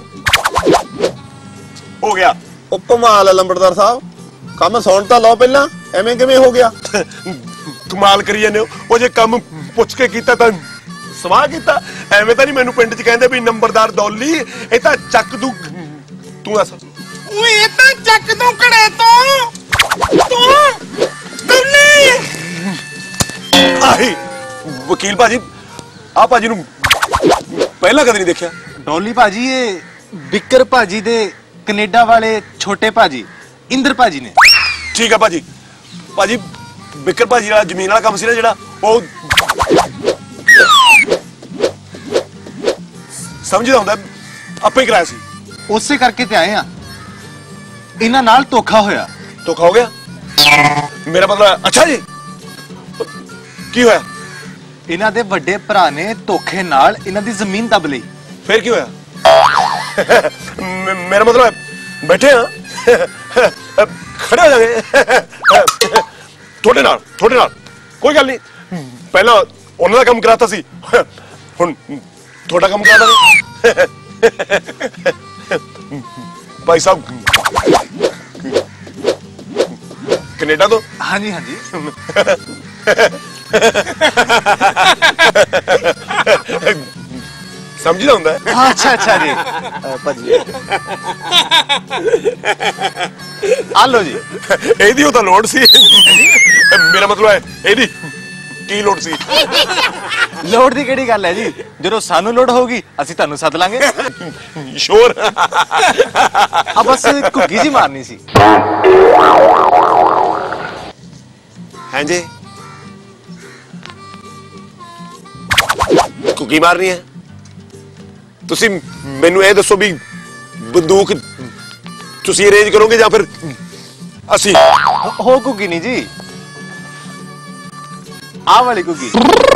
हो गया। ओ कमाल है लंबरदार साहब, काम सुन तो लो पहला, एवें किवें हो गया? कमाल करी जाने हो, जे काम पुछ के कीता तां सवाह कीता। एवें तां नहीं मैनू पिंड च कहंदे भी नंबरदार दौली, ए तां चक तू तू दस। ओए ए तां चक तू घड़े तो तू दौली। आही वकील भाजी, आ भाजी नू पहला कदे नहीं देखिया। डॉली भाजी ये बिक्कर भाजी दे कनेडा वाले छोटे भाजी इंद्र भाजी ने। ठीक है भाजी। भाजी बिक्कर भाजी वाला जमीन वाला काम सी ना जेड़ा, वो समझदा हुंदा आपे ही कराया सी। उसे करके ते आए हां, इन्हां नाल धोखा होया। धोखा हो गया? मेरा मतलब अच्छा जी ਕੀ ਹੋਇਆ? ਇਹਨਾਂ ਦੇ ਵੱਡੇ ਭਰਾ ਨੇ ਧੋਖੇ ਨਾਲ ਇਹਨਾਂ ਦੀ ਜ਼ਮੀਨ ਦਬ ਲਈ। ਫਿਰ ਕੀ ਹੋਇਆ? ਮੇਰਾ ਮਤਲਬ ਹੈ ਬੈਠੇ ਆ ਖੜੇ ਹੋ ਜਾਗੇ ਤੁਹਾਡੇ ਨਾਲ ਤੁਹਾਡੇ ਨਾਲ ਕੋਈ ਗੱਲ ਨਹੀਂ। ਪਹਿਲਾਂ ਉਹਨਾਂ ਦਾ ਕੰਮ ਕਰਾਤਾ ਸੀ, ਹੁਣ ਤੁਹਾਡਾ ਕੰਮ ਕਰਾਤਾ ਨਹੀਂ। ਭਾਈ ਸਾਹਿਬ ਕੈਨੇਡਾ ਤੋਂ? ਹਾਂਜੀ ਹਾਂਜੀ। ਸਮਝਦਾ ਹੁੰਦਾ। ਅੱਛਾ ਅੱਛਾ ਜੀ ਭਾਜੀ ਆ ਲੋ ਜੀ। ਇਹਦੀ ਉਹ ਤਾਂ ਲੋੜ ਸੀ। ਮੇਰਾ ਮਤਲਬ ਹੈ ਇਹਦੀ ਕੀ ਲੋੜ ਸੀ? ਲੋੜ ਦੀ ਕਿਹੜੀ ਗੱਲ ਹੈ ਜੀ, ਜਦੋਂ ਸਾਨੂੰ ਲੋੜ ਹੋਊਗੀ ਅਸੀਂ ਤੁਹਾਨੂੰ ਸੱਦ ਲਾਂਗੇ। ਸ਼ੋਰ। ਆ ਬਸ ਘੁੱਗੀ ਜੀ ਮਾਰਨੀ ਸੀ। ਹਾਂਜੀ ਘੁੱਗੀ ਮਾਰਨੀ ਹੈ? ਤੁਸੀਂ ਮੈਨੂੰ ਇਹ ਦੱਸੋ ਵੀ ਬੰਦੂਕ ਤੁਸੀਂ ਅਰੇਂਜ ਕਰੋਗੇ ਜਾਂ ਫਿਰ ਅਸੀਂ? ਹੋ ਘੁੱਗੀ ਨਹੀਂ ਜੀ, ਆਹ ਵਾਲੀ ਘੁੱਗੀ।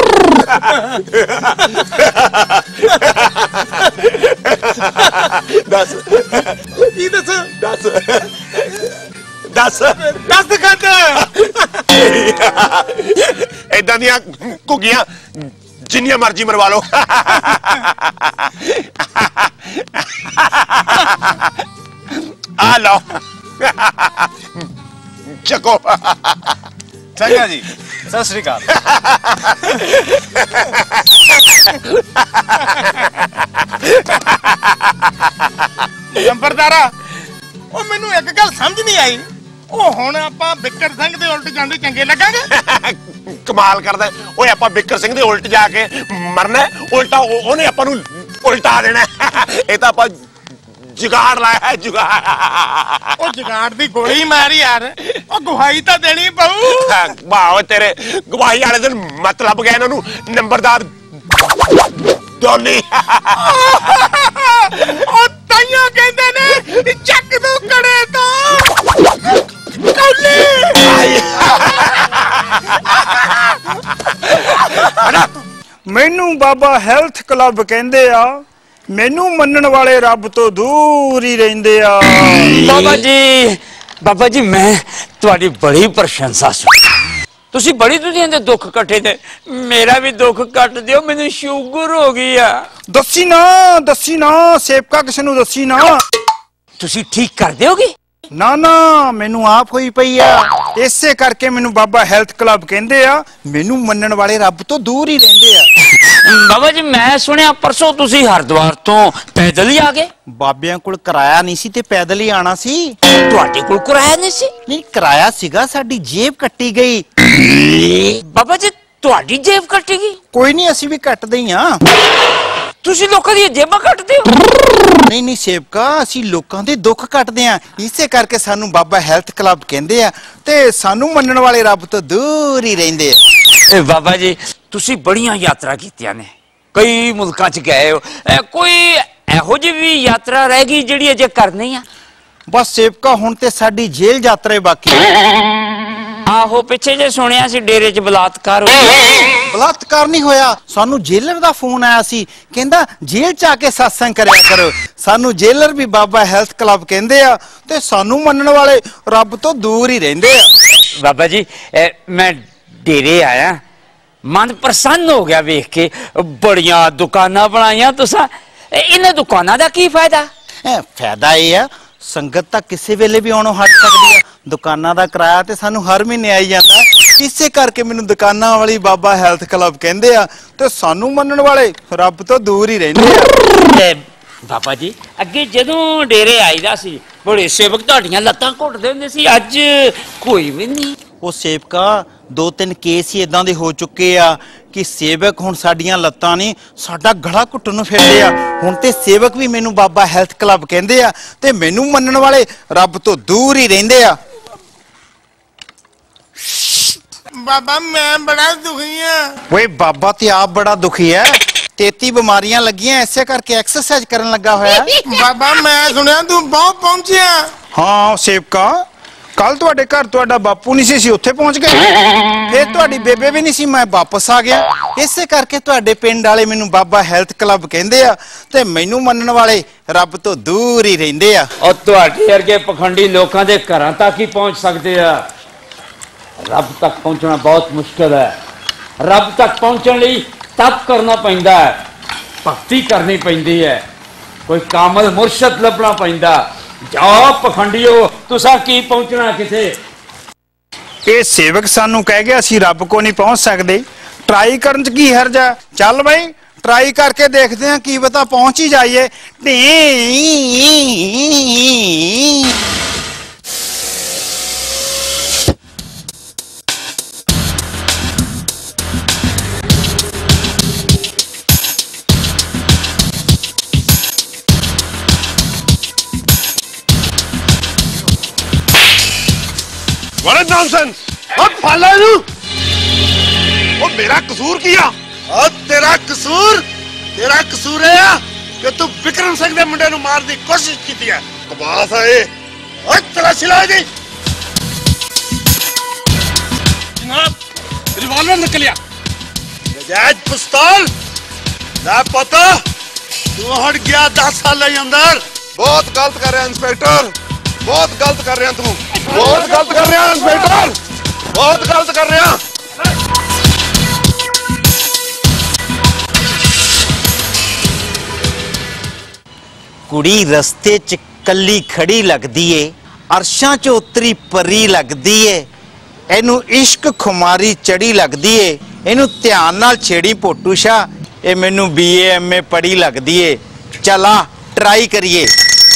ਦੱਸ ਕੀ ਦੱਸ ਦੱਸ ਦੱਸ ਦੱਸ ਕੱਟ। ਏਦਾਂ ਦੀਆਂ ਘੁੱਗੀਆਂ ਜਿੰਨੀਆਂ ਮਰਜ਼ੀ ਮਰਵਾ ਲਓ। ਆ ਲਓ ਚੱਕੋ। ਚੰਗਾ ਜੀ, ਸਤਿ ਸ੍ਰੀ ਅਕਾਲ। ਨੰਬਰਦਾਰਾ ਉਹ ਮੈਨੂੰ ਇੱਕ ਗੱਲ ਸਮਝ ਨਹੀਂ ਆਈ, ਉਹ ਹੁਣ ਆਪਾਂ ਬਿੱਕਰ ਸਿੰਘ ਦੇ ਉਲਟ ਜਾਂਦੇ ਚੰਗੇ ਲੱਗਾਂਗੇ? ਕਮਾਲ ਕਰਦਾ ਓਏ, ਆਪਾਂ ਬਿੱਕਰ ਸਿੰਘ ਦੇ ਉਲਟ ਜਾ ਕੇ ਮਰਨਾ, ਉਲਟਾ ਉਹਨੇ ਆਪਾਂ ਨੂੰ ਉਲਟਾ ਦੇਣਾ। ਇਹ ਤਾਂ ਆਪਾਂ जुगाड़ लाया है, जुगाड़। ओ जुगाड़ दी गोली मारी यार, ओ गवाही तो देनी पऊ। वाह तेरे गवाही वाले दिन मतलब गया इन्हों नंबरदार डोली। ओ ताइयों कहते ने चक दो कड़े तो डोली। मैनू बाबा हेल्थ क्लब कहंदे आ, मैनू मनन वाले रब तो दूर ही रहिंदे आ। बाबा जी बाबा जी मैं तुहाडी बड़ी प्रशंसा सुनी, तुसी बड़ी दुनिया दे दुख कटे दे, मेरा भी दुख कट दियो, मैनू शुगर हो गई आ। दसी ना दसी ना सेवका किसी नू दसी ना। तुसी ठीक कर दोगे? ना ना मैनू आप होई पई आ, इसे करके मैनू बाबा हेल्थ क्लब कहंदे आ, मैनू मनन वाले रब तो दूर ही रहिंदे आ। बाबा जी मैं सुनिया परसों तुसी हरिद्वार तो पैदल ही आ गए? बाबियां कोल किराया नहीं सी ते पैदल ही आना सी। तुहाडे कोल किराया नहीं सी? नहीं किराया सीगा, साडी जेब कट्टी गई। बाबा जी तुहाडी जेब कट्टी गई? कोई नहीं असी भी कटदे ही आ। तुसी लोकां दी जेबां कटदे हो? नहीं नहीं सेवका असी लोकां दे दुख कटदे आ, इसे करके सानू बाबा हेल्थ क्लब कहंदे आ ते सानू मनन वाले रब तो दूर ही रहिंदे आ। बाबा जी तुसी बड़ियां यात्रा कीतियां ने, कई मुल्कां च गए हो, कोई एहो जी भी यात्रा रह गई जिहड़ी अजे करनी आ? बस सेवका हुण ते साडी जेल यात्रा बाकी है। आहो पिछे जे सुनिया सी डेरे च बलात्कार हो। बलात्कार नहीं होया, सानू जेलर दा फोन आया सी, कहंदा जेल च आके सत्संग करया करो। सानू जेलर भी बाबा हेल्थ क्लब कहंदे आ ते सानू मनन वाले रब तो दूर ही रहिंदे आ। बाबा जी ए, मैं डेरे आया, मन प्रसन्न हो गया वेख के, बड़ियां दुकानां बनाईयां तुसां, इन्हां दुकानां दा की फायदा? फायदा यह है संगत तक किसी वेले भी आउणों हट सकदी है, दुकानां दा किराया ते सानू हर महीने आई जांदा, इसे करके मैनू दुकानां वाली बाबा हेल्थ क्लब कहंदे आ ते सानू मनन वाले रब तो दूर ही रहिंदे आ। बाबा जी अगे जदों डेरे आईदा सी बड़े सेवक तुहाडियां लत्तां घुटदे हुंदे सी, अज कोई भी नहीं। वो सेवका दो तीन केस ही इदां दे हो चुके आ कि सेवक हुण साडियां लत्तां नहीं साडा गला घुट्टन नूं फिरदे आ। हुण ते सेवक भी मैनू बाबा हेल्थ क्लब कहंदे आ ते मैनू मनन वाले रब तो दूर ही रहिंदे आ। बाबा मैं बड़ा दुखी हां। ओए बाबा ते आप बड़ा दुखी है, तेती बीमारियां लगियां इसे करके एक्सरसाइज करन लगा होया। बाबा मैं सुनिया तू बहुत पहुंचिया। हाँ सेवका ਕੱਲ ਤੁਹਾਡੇ ਘਰ ਤੁਹਾਡਾ ਬਾਪੂ ਨਹੀਂ ਸੀ ਸੀ ਉੱਥੇ ਪਹੁੰਚ ਗਏ, ਫਿਰ ਤੁਹਾਡੀ ਬੇਬੇ ਵੀ ਨਹੀਂ ਸੀ, ਮੈਂ ਵਾਪਸ ਆ ਗਿਆ। ਇਸੇ ਕਰਕੇ ਤੁਹਾਡੇ ਪਿੰਡ ਵਾਲੇ ਮੈਨੂੰ ਬਾਬਾ ਹੈਲਥ ਕਲੱਬ ਕਹਿੰਦੇ ਆ ਤੇ ਮੈਨੂੰ ਮੰਨਣ ਵਾਲੇ ਰੱਬ ਤੋਂ ਦੂਰ ਹੀ ਰਹਿੰਦੇ ਆ। और ਤੁਹਾਡੇ ਵਰਗੇ ਪਖੰਡੀ ਲੋਕਾਂ ਦੇ ਘਰਾਂ ਤੱਕ ਹੀ ਪਹੁੰਚ ਸਕਦੇ ਆ। ਰੱਬ ਤੱਕ ਪਹੁੰਚਣਾ ਬਹੁਤ ਮੁਸ਼ਕਲ ਹੈ। ਰੱਬ ਤੱਕ ਪਹੁੰਚਣ ਲਈ ਤਪ ਕਰਨਾ ਪੈਂਦਾ ਹੈ, ਭਗਤੀ ਕਰਨੀ ਪੈਂਦੀ ਹੈ, ਕੋਈ ਕਾਮਲ ਮੁਰਸ਼ਦ ਲੱਭਣਾ ਪੈਂਦਾ। ਜਾਓ ਪਖੰਡੀਓ, ਤੁਸਾਂ ਕੀ ਪਹੁੰਚਣਾ ਕਿਥੇ। ਇਹ ਸੇਵਕ ਸਾਨੂੰ ਕਹਿ ਗਿਆ ਅਸੀਂ ਰੱਬ ਕੋ ਨਹੀਂ ਪਹੁੰਚ ਸਕਦੇ, ਟਰਾਈ ਕਰਨ ਚ ਕੀ ਹਰਜ ਹੈ। ਚੱਲ ਬਈ ट्राई करके देखते हैं कि बता पहुंच ही जाइए। What a nonsense! अब फाला नू, वो मेरा कसूर किया। और तेरा कसूर, तेरा कसूर है कि तू विक्रम सिंह दे मुंडे नू मार दी कोशिश की है। कबास है ये। और तेरा सिला दी। जनाब, रिवॉल्वर निकलिया। नजायज पिस्तौल। ना पता, तू हट गया दस साल के अंदर। बहुत गलत कर रहे हैं इंस्पेक्टर, बहुत गलत कर रहे हैं तू, बहुत गलत कर रहे हैं इंस्पेक्टर, बहुत गलत कर रहे हैं। कुड़ी रस्ते च कली खड़ी लगदी है, अरशां च उतरी परी लगदी है, एनू इश्क खुमारी चढ़ी लगदी है, एनू ध्यान नाल छेड़ी पोटू शाह, ए मैनू बी ए एम ए पढ़ी लगदी है। चला ट्राई करिए।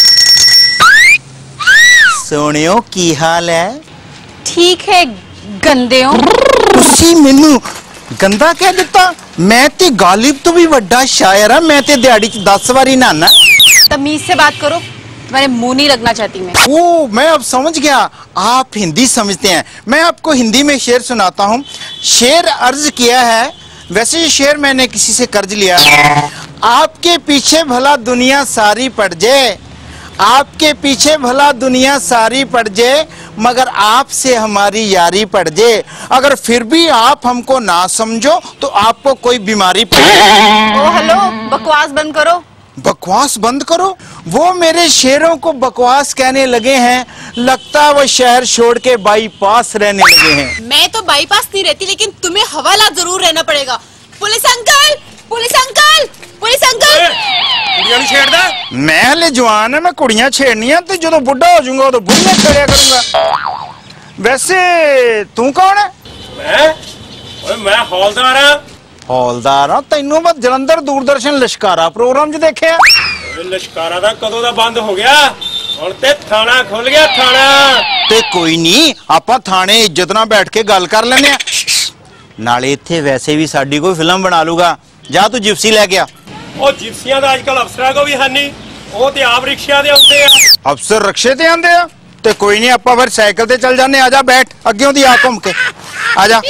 सोनियो की हाल है? ठीक है गंदेओ। तुसी मैनू गंदा कह दिता? मैं ते गालिब तो भी वड्डा शायर हां, मैं ते दिहाड़ी च दस बारी नहाना। तमीज से बात करो, मैंने मुंह नहीं लगना चाहती मैं। ओ, मैं अब समझ गया, आप हिंदी समझते हैं। मैं आपको हिंदी में शेर सुनाता हूँ। शेर अर्ज किया है, वैसे ये शेर मैंने किसी से कर्ज लिया है। आपके पीछे भला दुनिया सारी पड़ जाए, आपके पीछे भला दुनिया सारी पड़ जाए, मगर आपसे हमारी यारी पड़ जाए, अगर फिर भी आप हमको ना समझो तो आपको कोई बीमारी पड़ जाए। ओ हेलो, बकवास बंद करो। बकवास बंद करो? वो मेरे शेरों को बकवास कहने लगे हैं, लगता वो शहर छोड़ के बाईपास रहने लगे हैं। मैं तो बाईपास नहीं रहती, लेकिन तुम्हें हवाला जरूर रहना पड़ेगा। Police uncle, police uncle, police uncle. कुड़ियां नहीं छेड़दा? मैं हले जवान है, मैं कुड़ियां छेड़नियां ते जदों बुढ़ा हो जाऊंगा तो बुढ़ियां छेड़िया करूंगा। वैसे तू कौन है? मैं? ओए मैं हौलदार हां। हौलदार हां? तैनू मैं जलंधर दूरदर्शन लश्कारा प्रोग्राम च देखिया। लश्कारा दा कदों दा बंद हो गया, हुण ते थाना खुल गया। थाना ते कोई नहीं, आपां थाने इज्जत नाल बैठ के गल कर लेने आ। नाले इत्थे वैसे भी साडी कोई फिल्म बना लूगा। जा तू जिप्सी लै गया। ओ जिप्सियां दा आजकल अफसरां को भी है नहीं, ओ ते आप रिक्शा दे आउंदे आ। अफसर रिक्शे ते आंदे आ ते कोई नहीं, आपां फिर साइकिल ते चल जाने। आजा बैठ, अग्गेों दी आ घुम के आजा।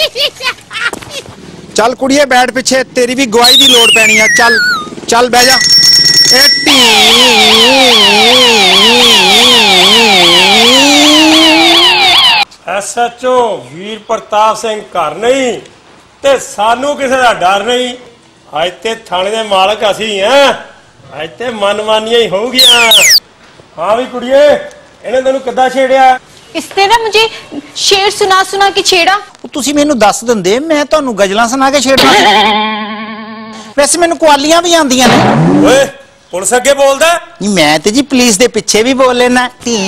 चल कुड़िए बैठ पीछे, तेरी भी गवाही दी लोड़ पैनी है। चल चल बह जा। S H O Veer Pratap Singh घर नहीं ते सानू किसी का डर नहीं। अज ते थाने दे मालक असी हैं, अज ते मनमानियां ही हो गया। हाँ भी कुड़िए, इन्हें तेनू किद्दां छेड़िया? इसने ना मुझे शेर सुना सुना के छेड़ा। तुसी मैनू दस दिंदे, मैं तुहानू गजलां सुना के छेड़ना। वैसे मैनू कवालियां भी आंदियां ने। ओए पुलिस अगे बोलदा? मैं ते जी पुलिस दे पिछे भी बोल लेना।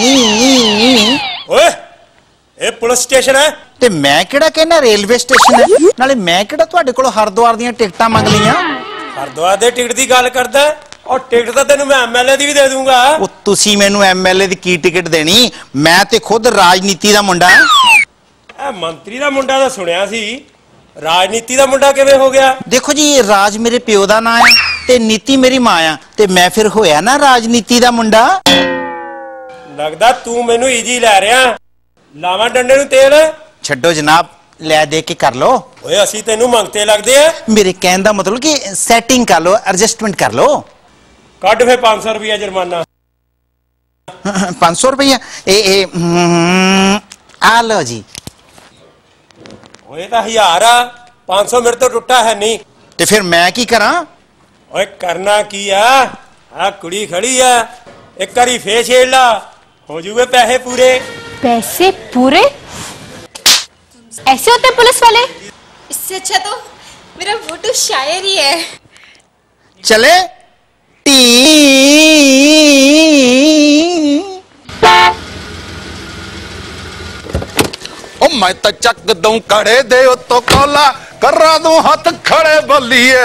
ओए ये पुलिस स्टेशन है ते मैं केड़ा कहना रेलवे स्टेशन है। नाले मैं केड़ा तुहाडे कोलों हरिद्वार दीयां टिकटां मंग लीआं। हरिद्वार दे टिकट दी गल करदा? और टिकट तो तेनू मैं एमएलए दी भी दे दूंगा। ओ तुसी मैनू एमएलए दी की टिकट देनी? मैं ते खुद राजनीति दा मुंडा हां। ए मंत्री दा मुंडा दा सुनिया सी, राजनीति दा मुंडा किवें हो गया? देखो जी, राज मेरे प्यो दा नाम है ते नीति मेरी मां आ, ते मैं फिर होया ना राजनीति दा मुंडा। लगदा तू मैनू इजी लै रिहा। लावा डंडे नू तेल। छड्डो जनाब, लै दे के कर लो। ओए असी तेनू मंगते लगदे आ। मेरे कहने दा मतलब कि सेटिंग कर लो, एडजस्टमेंट कर लो। कट फिर पांच सौ रुपया जुर्माना। पांच सौ रुपया? ए, ए, आ लो जी। ओए तो हजार आ पांच सौ मेरे तो टुटा है नहीं। तो फिर मैं की करा? ओए करना की आ, आ कुड़ी खड़ी है, एक करी फेस छेड़ ला, हो जूगे पैसे पूरे। पैसे पूरे? ऐसे होते हैं पुलिस वाले? इससे अच्छा तो मेरा वोटू शायर ही है। चले टी ओ मैं तो चक दूं कड़े दे तो कोला करा दूं हाथ खड़े बल्लिए।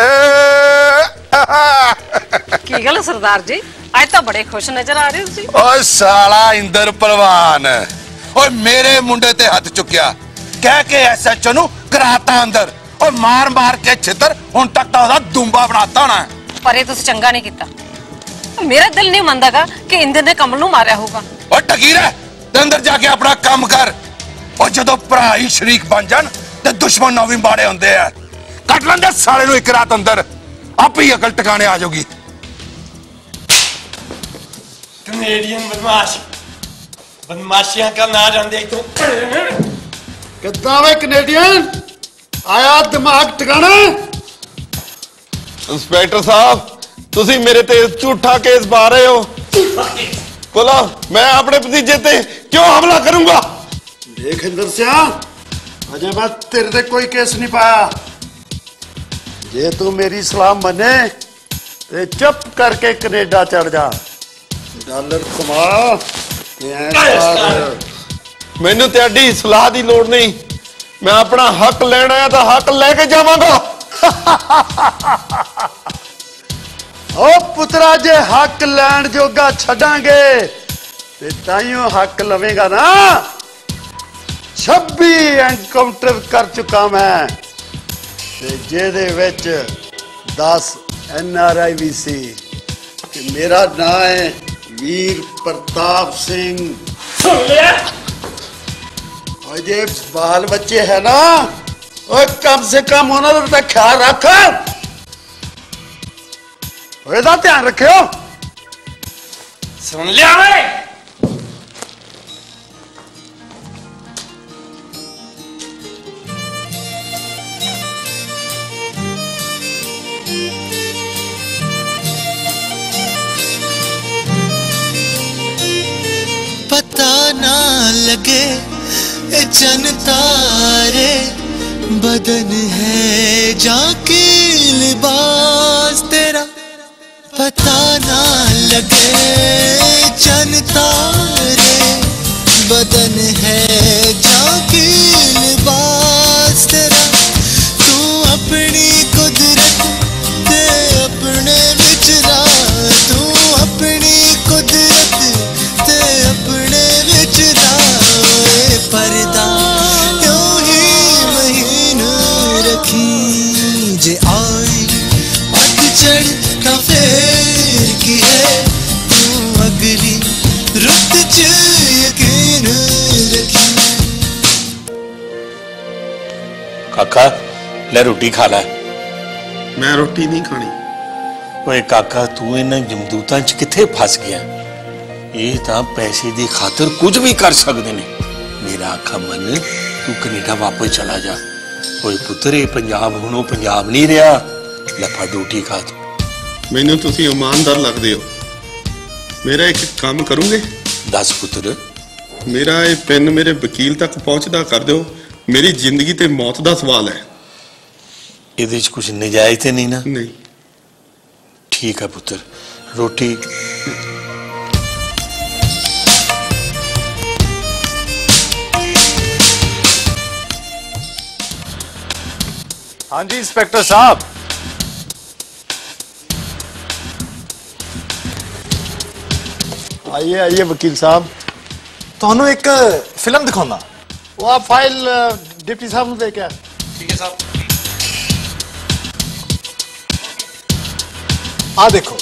की गल सरदार जी आज तो बड़े खुश नजर आ रहे हो तुसी। ओए साला इंदर परवान ओए मेरे मुंडे ते हाथ चुकिया कह के एसएचओ नु कराता अंदर और मार मार के छितर हुन तक तो ओदा दुंबा बनाता होना। पर ये तुसी चंगा नहीं किता। मेरा दिल नहीं मंदागा कि इंदर ने कमल नु मारिया होगा। ओ टकीरा ते अंदर जाके अपना काम कर। और जदों भरा ही शरीक बन जान ते दुश्मन नौ भी माड़े होंदे आ। कट लंदे साले नु एक रात अंदर आप ही अकल टिकाने आ जाओगी। कनेडियन बदमाश बदमाशियां का ना जानदे तू कितना वे कनेडियन आया दिमाग ठिकाना। इंस्पेक्टर साहब तुसी मेरे ते झूठा केस पा रहे हो। बोलो मैं अपने भतीजे ते क्यों हमला करूंगा? देख इंदर सिंह अजय मैं तेरे ते कोई केस नहीं पाया। जे तू मेरी सलाह मने ते चुप करके कनेडा चढ़ जा, डॉलर कमा ते ऐश। मैनू तेरी सलाह की लोड़ नहीं, मैं अपना हक लेना है तो हक लेके जावांगा। ओ पुत्रा जे हक लैंड जोगा छड़ांगे ते ताइयों हक लवेगा ना। छब्बी एनकाउंटर कर चुका मैं ते जेदे विच दस एन आर आई भी सी। मेरा नाम है वीर प्रताप सिंह। सुन लिया? और जे बाल बच्चे है ना और कम से कम उन्होंने तो ख्याल रख, ਇਹਦਾ ਧਿਆਨ ਰੱਖਿਓ। सुन लिया वे? पता ना लगे जनता रे बदन है जाके लिबास तेरा। पता ना लगे जनता रे बदन है जाके लिबास तेरा। तू अपनी कुदरत ते अपने विचरा, तू अपनी कुदरत ते अपने विचरा। पर्दा यूं ही महीन रखी जे आई पतझड़ का फेर की है। तू अगली रुत च यकीन रखी। काका ले रोटी खा लै। मैं रोटी नहीं खानी। ओए काका तू इन जमदूतां च किथे फस गया? ये तां पैसे दी खातर कुछ भी कर सकदे ने। मेरा आखा मन तू कनेडा वापस चला जा। ओए पुत्र ये पंजाब हुणों पंजाब नहीं रहा। ले फड़ रोटी खा तू। मैनू तुसी ईमानदार लगदे हो। मेरा एक काम करोगे? दस पुत्र। मेरा ये पेन मेरे वकील तक पहुंचदा कर दो। मेरी जिंदगी ते मौत दा सवाल है। इहदे च कुछ नजायज ते नहीं ना? नहीं। ठीक है पुत्र रोटी। हाँ जी इंस्पेक्टर साहब। आइए आइए वकील साहब। ਤੁਹਾਨੂੰ एक फिल्म दिखाऊंगा। वो आप फाइल डिप्टी साहब ਨੂੰ ਦੇ ਕੇ। ठीक है साहब। आ देखो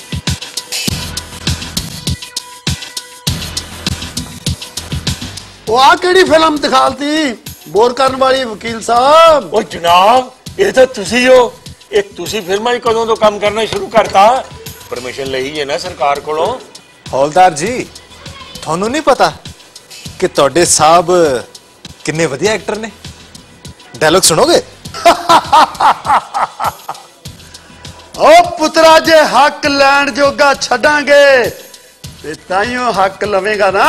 वो आ केड़ी फिल्म दिखालती बोर करने वाली वकील साहब। ओ जनाब ये तो तुसी हो। एक तुसी फिल्मां कदों तो काम करना शुरू करता? परमिशन ਲਈ है ना सरकार कोलों। हौलदार जी थानू नहीं पता कि ਤੁਹਾਡੇ साहब किन्ने वधिया एक्टर ने। डायलॉग सुनोगे? ओ पुत्रा जे हक लैण जोगा छड़ांगे ते ताइयों हक लवेगा ना।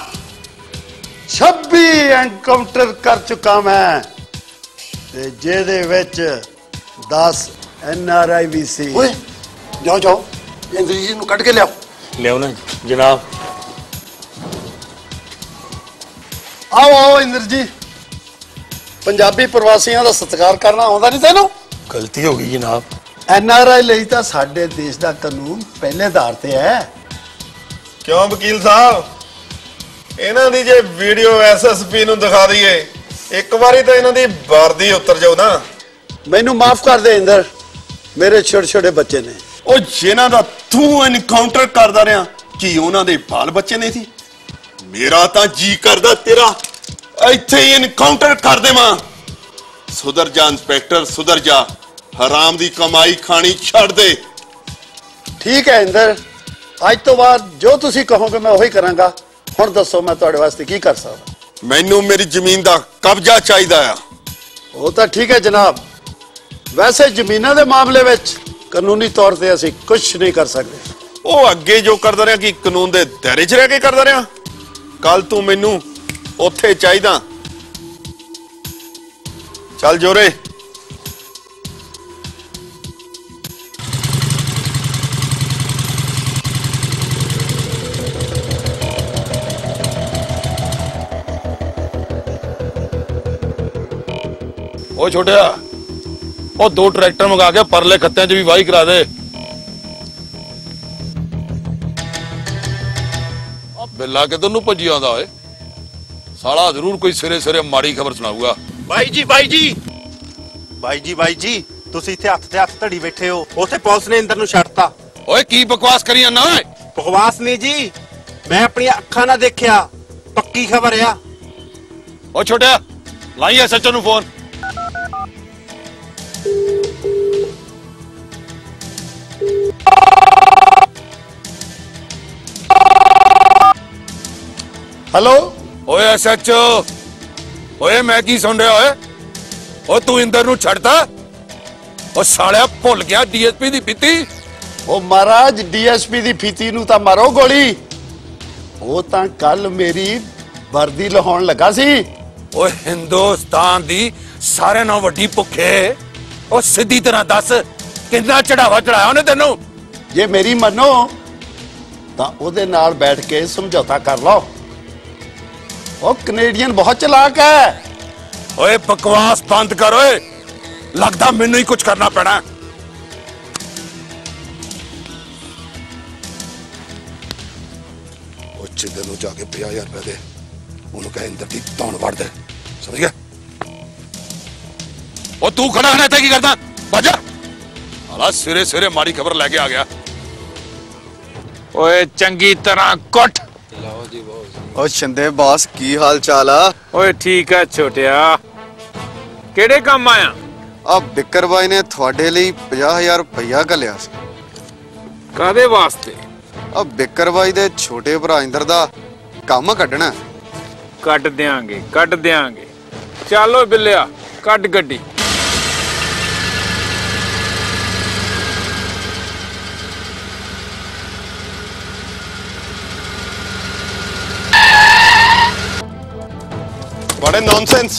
छब्बी एनकाउंटर कर चुका मैं ते जेदे विच दस एन आर आई भी सी। ओए जाओ जाओ इंद्र जी नूं कट के लियाओ। लियाओ ना जनाब। आओ आओ इंद्र जी। पंजाबी प्रवासियों का सत्कार करना आउंदा नहीं तैनूं? गलती हो गई जनाब। एन आर आई ਲਈ ਤਾਂ ਸਾਡੇ ਦੇਸ਼ ਦਾ ਕਾਨੂੰਨ ਪਹਿਲੇ ਆਧਾਰ ਤੇ ਹੈ। ਕਿਉਂ ਵਕੀਲ ਸਾਹਿਬ, ਇਹਨਾਂ ਦੀ ਜੇ ਵੀਡੀਓ ਐਸ ਐਸ ਪੀ ਨੂੰ ਦਿਖਾ ਦਈਏ ਇੱਕ ਵਾਰੀ ਤਾਂ ਇਹਨਾਂ ਦੀ ਵਰਦੀ ਉਤਰ ਜਾਊ ਨਾ। ਮੈਨੂੰ ਮਾਫ ਕਰ ਦੇ ਇੰਦਰ, ਮੇਰੇ ਛੋਟੇ ਛੋਟੇ ਬੱਚੇ ਨੇ। ਉਹ ਜਿਨ੍ਹਾਂ ਦਾ ਤੂੰ ਐਨਕਾਊਂਟਰ ਕਰਦਾ ਰਿਹਾ ਕੀ ਉਹਨਾਂ ਦੇ ਬਾਲ ਬੱਚੇ ਨਹੀਂ ਸੀ? ਮੇਰਾ ਤਾਂ ਜੀ ਕਰਦਾ ਤੇਰਾ ਇੱਥੇ ਹੀ ਐਨਕਾਊਂਟਰ ਕਰ ਦੇਵਾਂ। ਸੁਧਰ ਜਾ ਇੰਸਪੈਕਟਰ, ਸੁਧਰ ਜਾ। ਹਰਾਮ ਦੀ ਕਮਾਈ ਖਾਣੀ ਛੱਡ ਦੇ। ਠੀਕ ਹੈ ਇੰਦਰ, ਅੱਜ ਤੋਂ ਬਾਅਦ ਜੋ ਤੁਸੀਂ ਕਹੋਗੇ ਮੈਂ ਉਹੀ ਕਰਾਂਗਾ। ਹੁਣ ਦੱਸੋ ਮੈਂ ਤੁਹਾਡੇ ਵਾਸਤੇ ਕੀ ਕਰ ਸਕਦਾ? ਮੈਨੂੰ ਮੇਰੀ ਜ਼ਮੀਨ ਦਾ ਕਬਜ਼ਾ ਚਾਹੀਦਾ ਆ। ਉਹ ਤਾਂ ਠੀਕ ਹੈ ਜਨਾਬ, ਵੈਸੇ ਜ਼ਮੀਨਾਂ ਦੇ ਮਾਮਲੇ ਵਿੱਚ ਕਾਨੂੰਨੀ ਤੌਰ ਤੇ ਅਸੀਂ ਕੁਝ ਨਹੀਂ ਕਰ ਸਕਦੇ। ਉਹ ਅੱਗੇ ਜੋ ਕਰਦਾ ਰਿਹਾ ਕਿ ਕਾਨੂੰਨ ਦੇ ਦਾਇਰੇ 'ਚ ਰਹਿ ਕੇ ਕਰਦਾ ਰਿਹਾ। ਕੱਲ ਤੂੰ ਮੈਨੂੰ ਉੱਥੇ ਚਾਹੀਦਾ। ਚੱਲ ਜੋਰੇ। ओ छोटिया, ओ दो ट्रैक्टर मंगा के परले खत्ते च भी वाही करा दे। बिल्ला के तेनू भजी आंदा ओए, साला जरूर कोई सिरे सिरे माड़ी खबर सुनाऊगा। भाई जी भाई जी भाई जी भाई जी तुसी इत्थे हत्थ ते हत्थ धड़ी बैठे हो, उत्थे पुलिस ने इंदर नू छड्डता। ओए की बकवास करी जाना ओए? बकवास नहीं जी, मैं अपनी अखां नाल देखिया, पक्की खबर आ। ओ छोटिया, लाई एस एच ओ नू फोन। हेलो ओए एस एच ओ, ओए मैं की सुन रहा ओए? ओ तू इंदर नू छड़ता? ओ सालिया भुल गया डी एस पी दी फीती? ओ महाराज डी एस पी दी फीती नू तां मारो गोली। ओ तां कल मेरी वर्दी लहाउण लगा सी। ओ हिंदुस्तान दी सारे नाल वड्डी भुखे। ओ सीधी तरह दस कितना चढ़ावा चढ़ाया उन्हें तेनू? जे मेरी मनो तां ओदे नाल बैठ के समझौता कर लो। ओ कनेडियन बहुत चलाक है। ओए बकवास बंद कर ओए, लगदा मैनू ही कुछ करना पैना। चिंदे नू जाके पचास हजार रुपया दे, उन्होंने कहे इंदर दी तौण वड़ दे, समझ गया? ओ तू खड़ा है इत्थे की करदा? भजा हाला सिरे सिरे माड़ी खबर लेके आ गया। ओए चंगी तरह कुट। ओ शिंदे बॉस की हाल चाल आ? ओए ठीक है छोटिया, केड़े काम आया? अब बिकर भाई ने थोड़े लिए पचास हजार रुपया घलिया सी। कादे वास्ते? अब बिकर भाई दे छोटे भरा इंदर दा काम कड्ढना। कट देंगे कट देंगे। चलो बिल्लिया कट गड्डी। बड़े नॉनसेंस।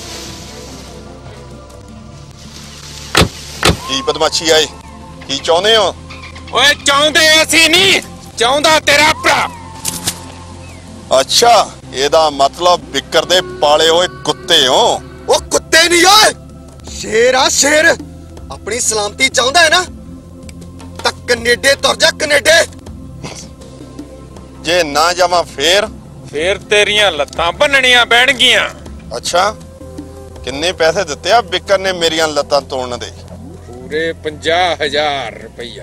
की बदमाशी आई, की चाहते हो? ओए चाहते ऐसी नहीं, चाहता तेरा भरा। अच्छा, एदा मतलब बिकर दे पाले हुए कुत्ते हो? ओ कुत्ते नहीं ओए, शेर आ शेर। अपनी सलामती चाहता है ना तो कनेडे तुर जा कनेडे। जे ना जावा फिर? फिर तेरियां लत्तां बननियां पैणगियां। अच्छा, किन्ने पैसे दिते आ बिकर ने मेरियां लत्तां तोड़न दे? पूरे पचास हजार रुपया।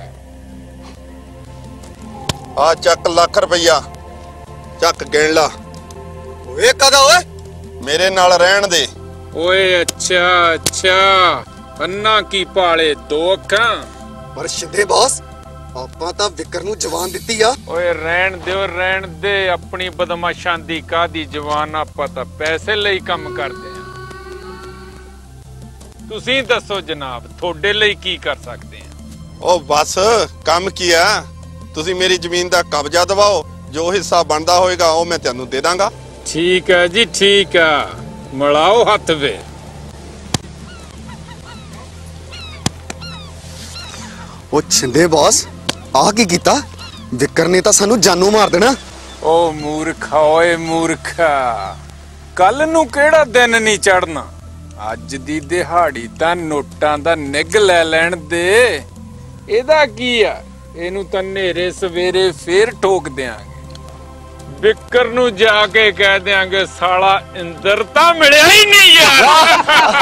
आ चक लाख रुपया, चक गिन ला। ओए कदा ओए? मेरे नाल रहन दे। ओए अच्छा अच्छा, अन्ना की पाले दो अखां। पर शिंदे बॉस, ਆਪਾਂ ਤਾਂ ਵਿਕਰ ਨੂੰ ਜਵਾਨ ਦਿੱਤੀ ਆ। ਓਏ ਰਹਿਣ ਦਿਓ ਰਹਿਣ ਦੇ, ਆਪਣੀ ਬਦਮਾਸ਼ਾਂ ਦੀ ਕਾਦੀ ਜਵਾਨ, ਆਪਾਂ ਤਾਂ ਪੈਸੇ ਲਈ ਕੰਮ ਕਰਦੇ ਆ। ਤੁਸੀਂ ਦੱਸੋ ਜਨਾਬ, ਤੁਹਾਡੇ ਲਈ ਕੀ ਕਰ ਸਕਦੇ ਆ? ਉਹ ਬਸ ਕੰਮ ਕੀ ਆ, ਤੁਸੀਂ ਮੇਰੀ ਜ਼ਮੀਨ ਦਾ ਕਬਜ਼ਾ ਦਿਵਾਓ, ਜੋ ਹਿੱਸਾ ਬਣਦਾ ਹੋਏਗਾ ਉਹ ਮੈਂ ਤੁਹਾਨੂੰ ਦੇ ਦਾਂਗਾ। ਠੀਕ ਹੈ ਜੀ ਠੀਕ ਆ, ਮਿਲਾਓ ਹੱਥ ਵੇ। ਉਹ ਛਿੰਦੇ ਬੌਸ, ਆਹ ਕੀ ਕੀਤਾ? ਵਿਕਰ ਨੇ ਤਾਂ ਸਾਨੂੰ ਜਾਨੋਂ ਮਾਰ ਦੇਣਾ। ਓ ਮੂਰਖਾ ਓਏ ਮੂਰਖਾ, ਕੱਲ ਨੂੰ ਕਿਹੜਾ ਦਿਨ ਨਹੀਂ ਚੜਨਾ, ਅੱਜ ਦੀ ਦਿਹਾੜੀ ਤਾਂ ਨੋਟਾਂ ਦਾ ਨਿੱਘ ਲੈ ਲੈਣ ਦੇ। ਇਹਦਾ ਕੀ ਆ, ਇਹਨੂੰ ਤਾਂ ਨੇਰੇ ਸਵੇਰੇ ਫੇਰ ਠੋਕ ਦਿਆਂਗੇ। ਵਿਕਰ ਨੂੰ ਜਾ ਕੇ ਕਹਿ ਦਿਆਂਗੇ ਸਾਲਾ ਇੰਦਰ ਤਾਂ ਮਿਲਿਆ ਹੀ ਨਹੀਂ ਯਾਰ।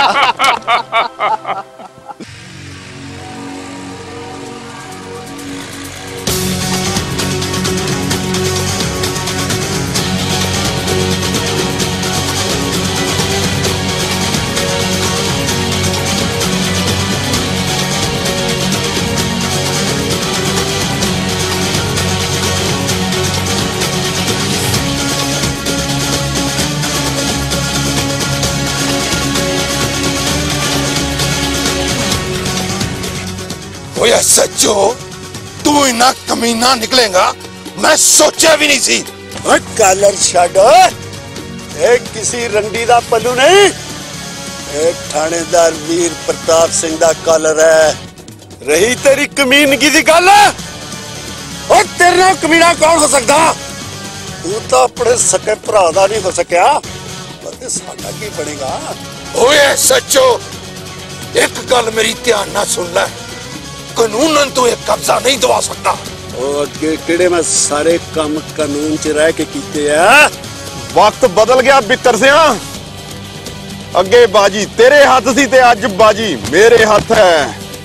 ओए सच्चो, तू इना कमीना निकलेगा मैं सोचा भी नहीं सी। ओए कालर छाड़ो, ए किसी रंडी दा पल्लू नहीं, ए थानेदार वीर प्रताप सिंह दा कालर है। रही तेरी कमीनगी दी गल, और तेरे नाल कमीना कौन हो सकदा? तू तो अपने सके भरा दा नहीं हो सकिया, पर साडा की बनेगा? ओए सच्चो, एक गल मेरी ध्यान ना सुन ले, कानूनन तो एक कब्जा नहीं दवा सकता। अगे किहड़े मैं सारे काम कानून च रह के कीते आ। वक्त बदल गया बितर सिया, अगे बाजी तेरे हाथ सी ते अज बाजी मेरे हाथ है।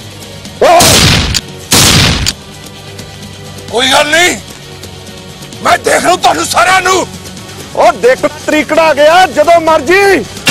कोई गल नहीं, मैं देख लू तुहानू सारियां नू। ओ देख तरीकड़ा गया जदों मर्जी।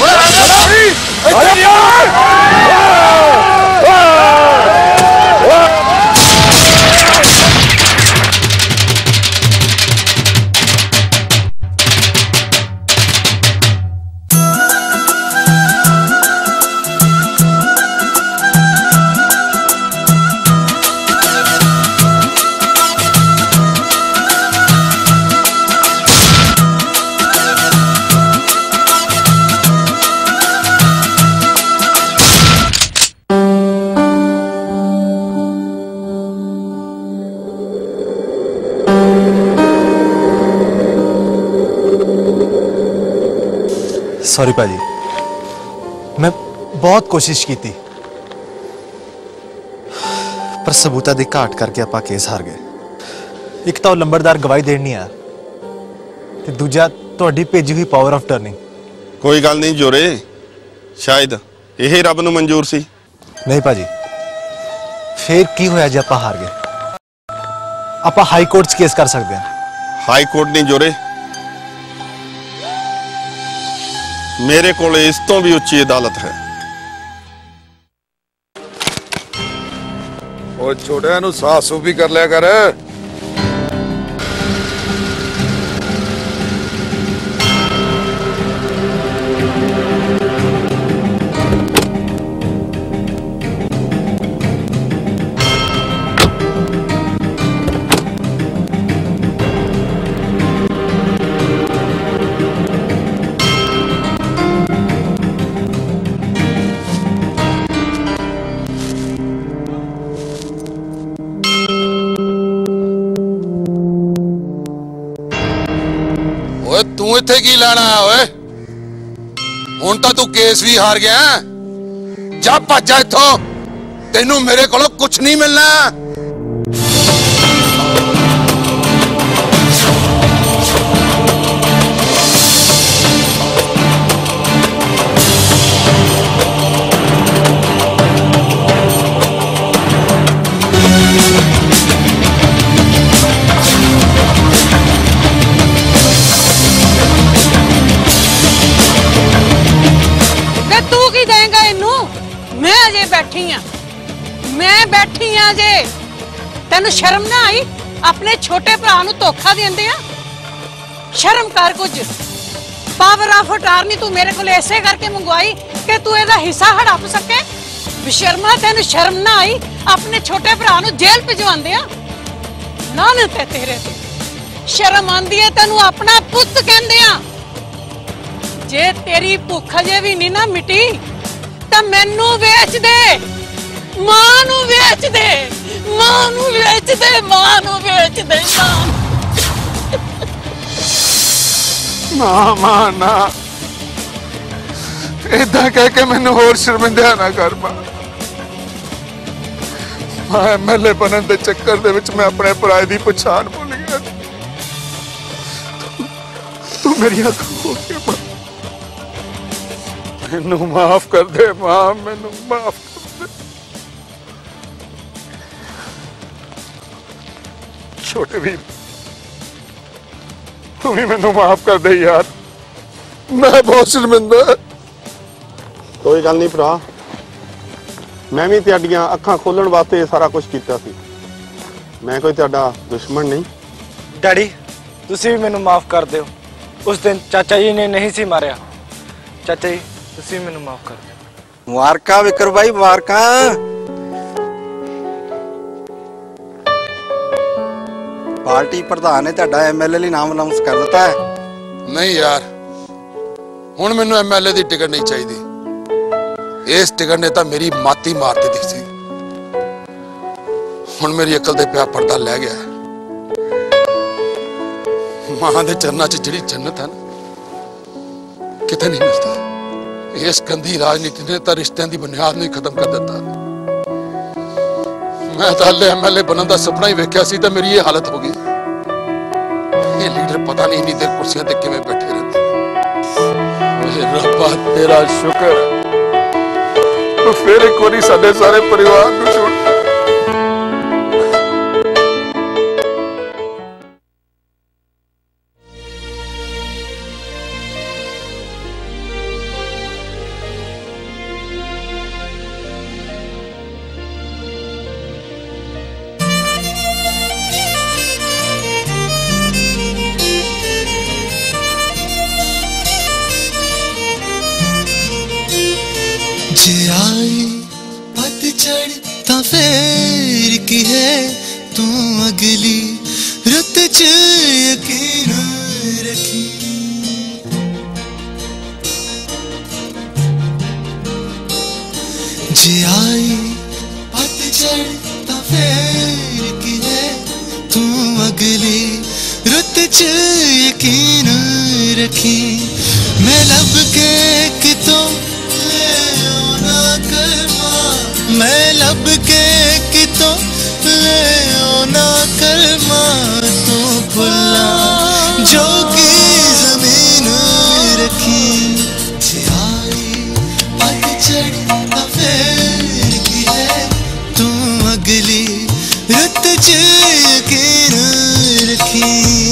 सॉरी भाजी, मैं बहुत कोशिश की थी, पर सबूता दी घाट करके आप केस हार गए। एक तो लंबरदार गवाही देण नहीं आया, ते दूजा तुहाडी भेजी हुई पावर ऑफ टर्निंग। कोई गल नहीं जोरे, शायद यही रब नूं मंजूर सी। नहीं भाजी, फिर की होया जे आपां हार गए? आपां हाई कोर्ट च केस कर सकते हैं। हाई कोर्ट नहीं जोरे, मेरे को इस तो भी उच्ची अदालत है। ओ छोटे नू सासू भी कर लिया कर। तू इत्थे की लेना है ओए? हुण तां तू केस भी हार गया, जा भज जा इत्थों, तेनू मेरे कोलों कुछ नहीं मिलना। मैं अजे बैठी हाँ, मैं बैठी हाँ जे ते तेनू शर्म ना आई अपने छोटे भरा नू धोखा देंदे आ? शर्म कर कुछ। पावर ऑफ अटार्नी तू मेरे को ऐसे करके मंगवाई कि तू एदा हिस्सा हड़प सके। बेशर्मा तेनू शर्म ना आई अपने छोटे भरा नू जेल भिजवांदे आ? नानत है तेरे ते। शर्म आंदी है तेनू अपना पुत्त कहंदे आ? जे तेरी भुख अजे भी नहीं ना मिटी तो मैनू बेच दे, मां नू बेच दे, मां नू बेच दे, मां नू बेच दे। ना मां ना, इदा कह के मैनू होर शर्मिंदा ना कर मां। मैं एमएलए बनने के चक्कर दे विच मैं अपने भरा की पछाण भुल गया। तू मेरी अख खोल के मां, मैनू माफ कर दे मां, मैनू माफ कर दे। छोटे वीर तू भी मैनू माफ कर दे यार, मैं बहुत शर्मिंदा। कोई गल नहीं भरा, मैं भी तुहाडियां अखां खोलण वास्ते सारा कुछ कीता सी। मैं कोई तुहाडा दुश्मन नहीं। डैडी तुसी भी मैनू माफ कर दिओ। उस दिन चाचा जी ने नहीं सी मारिया। चाचा जी तुसी मैनू माफ कर दिओ। मुबारका विकर भाई, मुबारका। पार्टी प्रधान ने तुहाडा एमएलए ਲਈ नाम अनाउंस कर दिता है। नहीं यार, हुण मैनू एमएलए की टिकट नहीं चाहिए। इस टिकट ने तो मेरी माती मार दी सी। हुण मेरी अकल दे पिया पर्दा लै गया। मां दे चरनां च जिहड़ी जन्नत है ना, किते नहीं मिलती। इस गंदी राजनीति ने तो रिश्तियां की बुनियाद नहीं खत्म कर दिता। मैं तो हले एमएलए बनने का सपना ही वेख्या सी तो मेरी ये हालत हो गई। ये लीडर पता नहीं इन्नी देर कुर्सियां ते किवें बैठे रहते। रब्बा तेरा शुक्र तो फिर एक बारी साडे सारे परिवार नूं छोड़। फेर की है तू अगली रुत च यकीन रखी। जे आई पतझड़ ता फेर की है तू अगली रुत च यकीन रखी। मैं लब के कितों ले आना करमा, मैं लब के कितों ले आना करमा। तू भुला जो की जमीन रखी। जे आई पतझड़ ता फेर की है तू अगली रुत च यकीन रखी।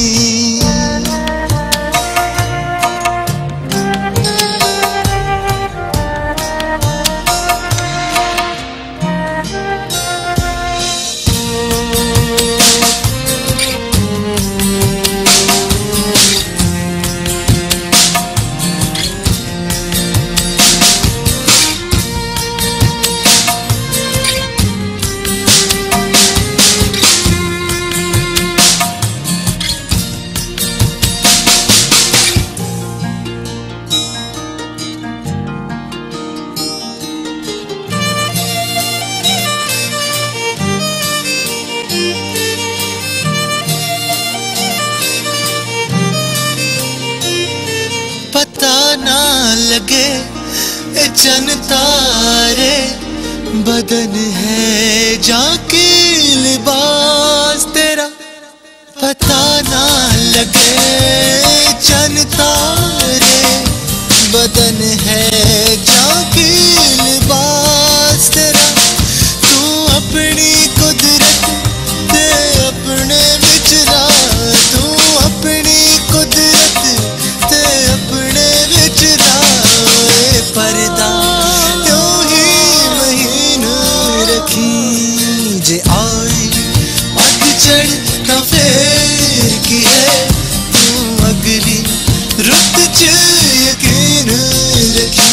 लगे चन तारे बदन है जाके लिबास तेरा। पता ना लगे चन तारे बदन है जाके लिबास तेरा। तू अपनी कुदरत ते अपने विचरा, तू अपनी कुदरत ते अपने विचरा। पर्दा यूं ही महीन रखी। जे आई चढ़ ना फेर की है तू अगली रुत च यकीन रखी।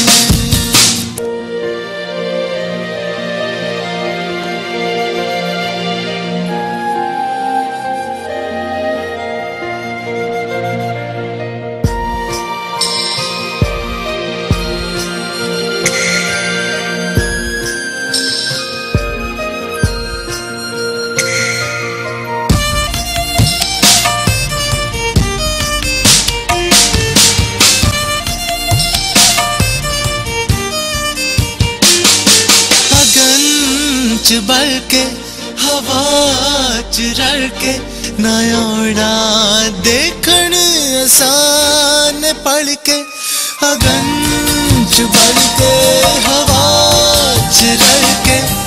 बढ़ के हवा च रल के ना आना देखण आसान पढ़ के अगन च बढ़ के हवा च रल के